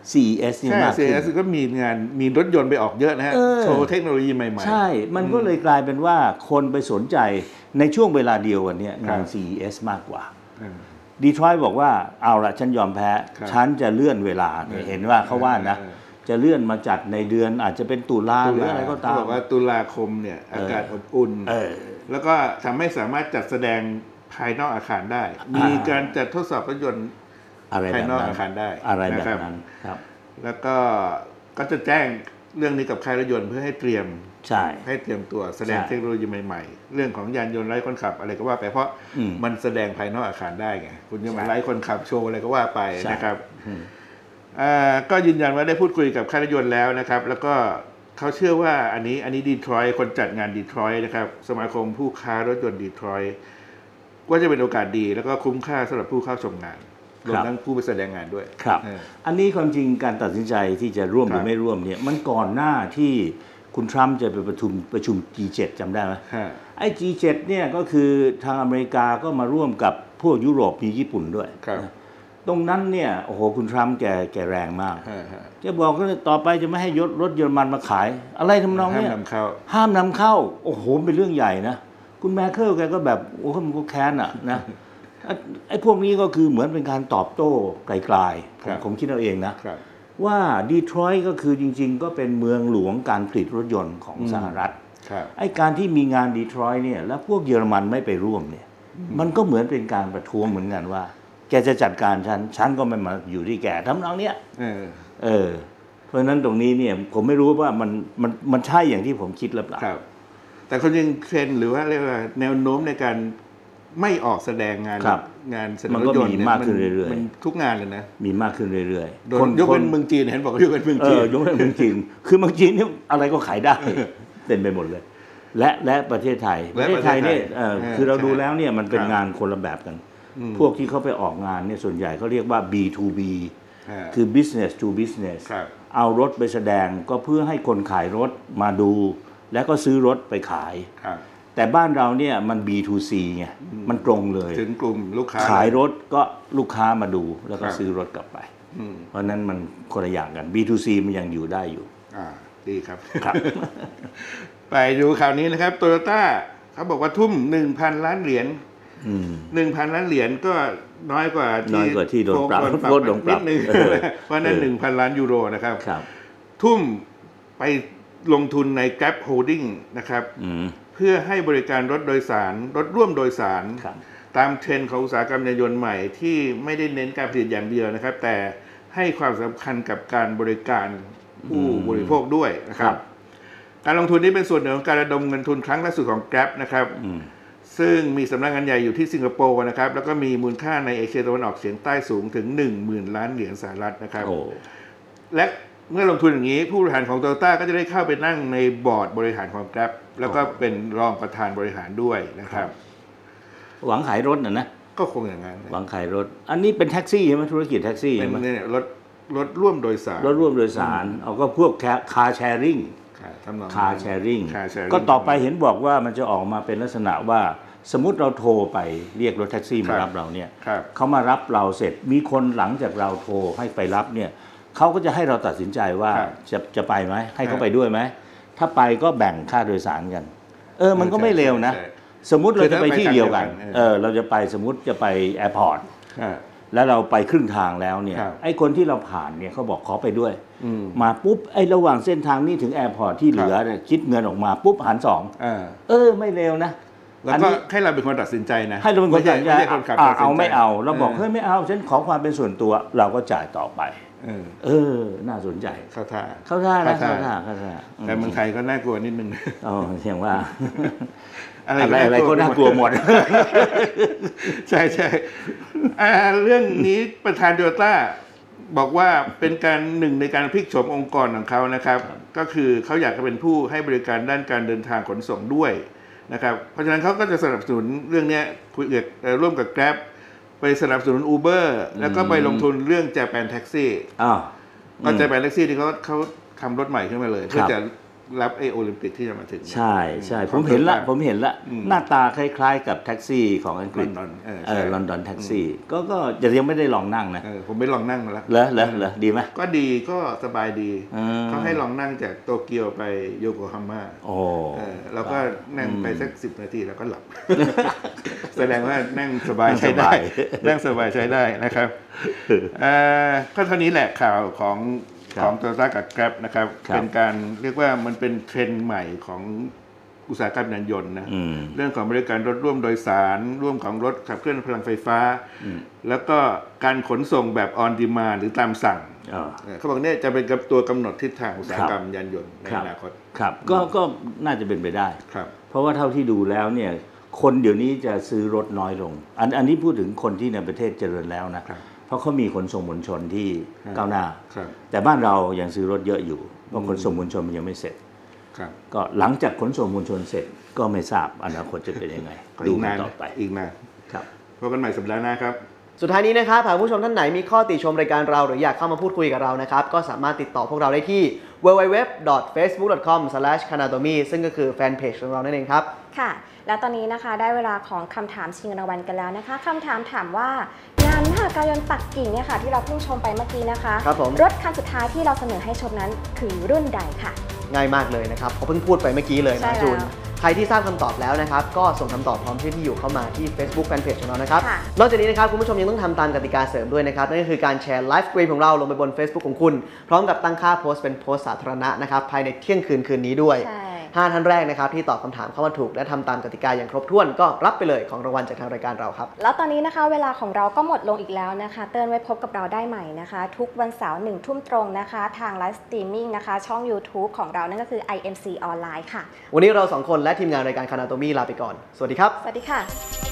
CES นี่มากขึ้น CES ก็มีรถยนต์ไปออกเยอะนะฮะโชว์เทคโนโลยีใหม่ๆใช่มันก็เลยกลายเป็นว่าคนไปสนใจในช่วงเวลาเดียวกันนี้งาน CES มากกว่าดีทรอยต์บอกว่าเอาละฉันยอมแพ้ฉันจะเลื่อนเวลาเห็นว่าเขาว่านะจะเลื่อนมาจัดในเดือนอาจจะเป็นตุลาหรืออะไรก็ตามบอกว่าตุลาคมเนี่ยอากาศอบอุ่นแล้วก็ทำให้สามารถจัดแสดงภายนอกอาคารได้ มีการจัดทดสอบรถยนต์ภายนอกอาคารได้อะไรแบบนั้นครับแล้วก็จะแจ้งเรื่องนี้กับค่ายรถยนต์เพื่อให้เตรียมให้เตรียมตัวแสดงเทคโนโลยีใหม่ๆเรื่องของยานยนต์ไร้คนขับอะไรก็ว่าไปเพราะมันแสดงภายนอกอาคารได้ไงคุณจะมาไร้คนขับโชว์อะไรก็ว่าไปนะครับก็ยืนยันว่าได้พูดคุยกับค่ายรถยนต์แล้วนะครับแล้วก็เขาเชื่อว่าอันนี้ดีทรอยต์คนจัดงานดีทรอยต์นะครับสมาคมผู้ค้ารถยนต์ดีทรอยต์ว่าจะเป็นโอกาสดีแล้วก็คุ้มค่าสำหรับผู้เข้าชมงานรวมทั้งผู้ไปแสดงงานด้วยครับอันนี้ความจริงการตัดสินใจที่จะร่วมหรือไม่ร่วมเนี่ยมันก่อนหน้าที่คุณทรัมป์จะไปประชุม G7 จำได้ไหมไอ้ G7 เนี่ยก็คือทางอเมริกาก็มาร่วมกับพวกยุโรปมีญี่ปุ่นด้วยตรงนั้นเนี่ยโอ้โหคุณทรัมป์แกแรงมากแกบอกว่าต่อไปจะไม่ให้รถเยอรมันมาขายอะไรทำนองนี้ห้ามนำเข้าโอ้โหเป็นเรื่องใหญ่นะคุณแมคเคิลแกก็แบบโอ้โหมันก็แค้นอ่ะนะไอ้พวกนี้ก็คือเหมือนเป็นการตอบโต้ไกลๆผมคิดเอาเองนะว่าดีทรอยต์ก็คือจริงๆก็เป็นเมืองหลวงการผลิตรถยนต์ของสหรัฐไอ้การที่มีงานดีทรอยต์เนี่ยแล้วพวกเยอรมันไม่ไปร่วมเนี่ยมันก็เหมือนเป็นการประท้วงเหมือนกันว่าแกจะจัดการฉันก็ไม่มาอยู่ที่แกทำนองเนี้ยเพราะฉะนั้นตรงนี้เนี่ยผมไม่รู้ว่ามันใช่อย่างที่ผมคิดหรือเปล่าแต่คนยังเทรนหรือว่าเรียกว่าแนวโน้มในการไม่ออกแสดงงานแสดงรถยนต์มากขึ้นเรื่อยๆมันทุกงานเลยนะมีมากขึ้นเรื่อยๆคนยกเป็นเมืองจีนเห็นบอกยกเป็นเมืองจีนยกเป็นเมืองจีนคือเมืองจีนนี่อะไรก็ขายได้เต็มไปหมดเลยและประเทศไทยเนี่ยคือเราดูแล้วเนี่ยมันเป็นงานคนละแบบกันพวกที่เขาไปออกงานเนี่ยส่วนใหญ่เขาเรียกว่า B2B คือ business to business เอารถไปแสดงก็เพื่อให้คนขายรถมาดูแล้วก็ซื้อรถไปขายแต่บ้านเราเนี่ยมัน B2C ไงมันตรงเลยถึงกลุ่มลูกค้าขายรถก็ลูกค้ามาดูแล้วก็ซื้อรถกลับไปเพราะนั้นมันคนละอย่างกัน B2C มันยังอยู่ได้อยู่ดีครับ ไปดูข่าวนี้นะครับโตโยต้าเขาบอกว่าทุ่ม 1,000 ล้านเหรียญ1,000 ล้านเหรียญก็น้อยกว่าที่โดนปรับนิดนึงเพราะนั้น 1,000 ล้านยูโรนะครับทุ่มไปลงทุนใน Grab Holding นะครับเพื่อให้บริการรถโดยสารรถร่วมโดยสารตามเทรนด์ของอุตสาหกรรมยานยนต์ใหม่ที่ไม่ได้เน้นการผลิตอย่างเดียวนะครับแต่ให้ความสำคัญกับการบริการผู้บริโภคด้วยนะครับการลงทุนนี้เป็นส่วนหนึ่งของการระดมเงินทุนครั้งล่าสุดของ Grab นะครับซึ่งมีสำนักงานใหญ่อยู่ที่สิงคโปร์นะครับแล้วก็มีมูลค่าในเอเชียตะวันออกเฉียงใต้สูงถึง 10,000 ล้านเหรียญสหรัฐนะครับและเมื่อลงทุนอย่างนี้ผู้บริหารของ Toyota ก็จะได้เข้าไปนั่งในบอร์ดบริหารของ Grab แล้วก็เป็นรองประธานบริหารด้วยนะครับหวังขายรถนะก็คงอย่างนั้นหวังขายรถอันนี้เป็นแท็กซี่ใช่ไหมธุรกิจแท็กซี่เป็นเนี่ยรถร่วมโดยสารเอาก็พวกคาร์แชร์ริ่งคาร์แชร์ริ่งก็ต่อไปเห็นบอกว่ามันจะออกมาเป็นลักษณะว่าสมมุติเราโทรไปเรียกรถแท็กซี่มารับเราเนี่ยเขามารับเราเสร็จมีคนหลังจากเราโทรให้ไปรับเนี่ยเขาก็จะให้เราตัดสินใจว่าจะไปไหมให้เขาไปด้วยไหมถ้าไปก็แบ่งค่าโดยสารกันมันก็ไม่เร็วนะสมมุติเราจะไปที่เดียวกันเราจะไปสมมุติจะไปแอร์พอร์ตแล้วเราไปครึ่งทางแล้วเนี่ยไอ้คนที่เราผ่านเนี่ยเขาบอกขอไปด้วยมาปุ๊บไอ้ระหว่างเส้นทางนี้ถึงแอร์พอร์ตที่เหลือเนี่ยคิดเงินออกมาปุ๊บหาร2ไม่เร็วนะแล้วก็ให้เราเป็นคนตัดสินใจนะให้เราเป็นคนตัดสินใจเอาไม่เอาเราบอกเฮ้ยไม่เอาฉันขอความเป็นส่วนตัวเราก็จ่ายต่อไปน่าสนใจเข้าท่าแต่เมืองไทยก็น่ากลัวนิดนึงเสียงว่าอะไรก็น่ากลัวหมดใช่เรื่องนี้ประธานโตโยต้าบอกว่าเป็นการหนึ่งในการพลิกโฉมองค์กรของเขานะครับก็คือเขาอยากจะเป็นผู้ให้บริการด้านการเดินทางขนส่งด้วยนะครับเพราะฉะนั้นเขาก็จะสนับสนุนเรื่องนี้คุยร่วมกับ Grab ไปสนับสนุน Uber แล้วก็ไปลงทุนเรื่อง Japan Taxi ก็ Japan Taxi ที่เขาทำรถใหม่ขึ้นมาเลยเพื่อจะรับไอโอลิมปิกที่จะมาถึงใช่ใช่ผมเห็นละหน้าตาคล้ายๆกับแท็กซี่ของอังกฤษลอนดอนแท็กซี่ก็ยังไม่ได้ลองนั่งนะผมไปลองนั่งมาแล้วเหรอดีไหมก็ดีก็สบายดีเขาให้ลองนั่งจากโตเกียวไปโยโกฮาม่าแล้วก็นั่งไปสัก10 นาทีแล้วก็หลับแสดงว่านั่งสบายใช้ได้นั่งสบายใช้ได้นะครับก็เท่านี้แหละข่าวของโตโยต้ากับ Grab นะครับเป็นการเรียกว่ามันเป็นเทรนด์ใหม่ของอุตสาหกรรมยานยนต์นะเรื่องของบริการรถร่วมโดยสารร่วมของรถขับเคลื่อนพลังไฟฟ้าแล้วก็การขนส่งแบบ on demand หรือตามสั่งเขาบอกเนี่ยจะเป็นตัวกำหนดทิศทางอุตสาหกรรมยานยนต์ในอนาคตครับก็น่าจะเป็นไปได้เพราะว่าเท่าที่ดูแล้วเนี่ยคนเดี๋ยวนี้จะซื้อรถน้อยลงอันนี้พูดถึงคนที่ในประเทศเจริญแล้วนะเพราะเขามีขนส่งมวลชนที่ก้าวหน้าแต่บ้านเรายังซื้อรถเยอะอยู่เพราะขนส่งมวลชนมันยังไม่เสร็จก็หลังจากขนส่งมวลชนเสร็จก็ไม่ทราบอนาคตจะเป็นยังไงดูกันต่อไปอีกนานครับพบกันใหม่สัปดาห์หน้าครับสุดท้ายนี้นะครับหากผู้ชมท่านไหนมีข้อติชมรายการเราหรืออยากเข้ามาพูดคุยกับเรานะครับก็สามารถติดต่อพวกเราได้ที่ www.facebook.com/kanatomi ซึ่งก็คือแฟนเพจของเรานั่นเองครับค่ะและตอนนี้นะคะได้เวลาของคำถามชิงรางวัลกันแล้วนะคะคำถามถามว่างานมหกรรมยนต์ปักกิ่งเนี่ยค่ะที่เราเพิ่งชมไปเมื่อกี้นะคะรถคันสุดท้ายที่เราเสนอให้ชมนั้นคือรุ่นใดค่ะง่ายมากเลยนะครับเขาเพิ่งพูดไปเมื่อกี้เลยนะจูนใครที่ทราบคำตอบแล้วนะครับก็ส่งคำตอบพร้อมชื่อที่อยู่เข้ามาที่ Facebook Fanpage ของเรานะครับนอกจากนี้นะครับคุณผู้ชมยังต้องทำตามกติกาเสริมด้วยนะครับนั่นก็คือการแชร์ไลฟ์สตรีมของเราลงไปบน Facebook ของคุณพร้อมกับตั้งค่าโพสต์เป็นโพสต์สาธารณะนะครับภายในเที่ยงคืนนี้ด้วย5 ท่านแรกนะครับที่ตอบคำถามเข้ามาถูกและทำตามกติกาอย่างครบถ้วนก็รับไปเลยของรางวัลจากทางรายการเราครับแล้วตอนนี้นะคะเวลาของเราก็หมดลงอีกแล้วนะคะเตือนไว้พบกับเราได้ใหม่นะคะทุกวันเสาร์ 1 ทุ่มตรงนะคะทางไลฟ์สตรีมมิ่งนะคะช่อง YouTube ของเรานั่นก็คือ IMC ออนไลน์ค่ะวันนี้เรา2 คนและทีมงานรายการคานาโตมี่ลาไปก่อนสวัสดีครับสวัสดีค่ะ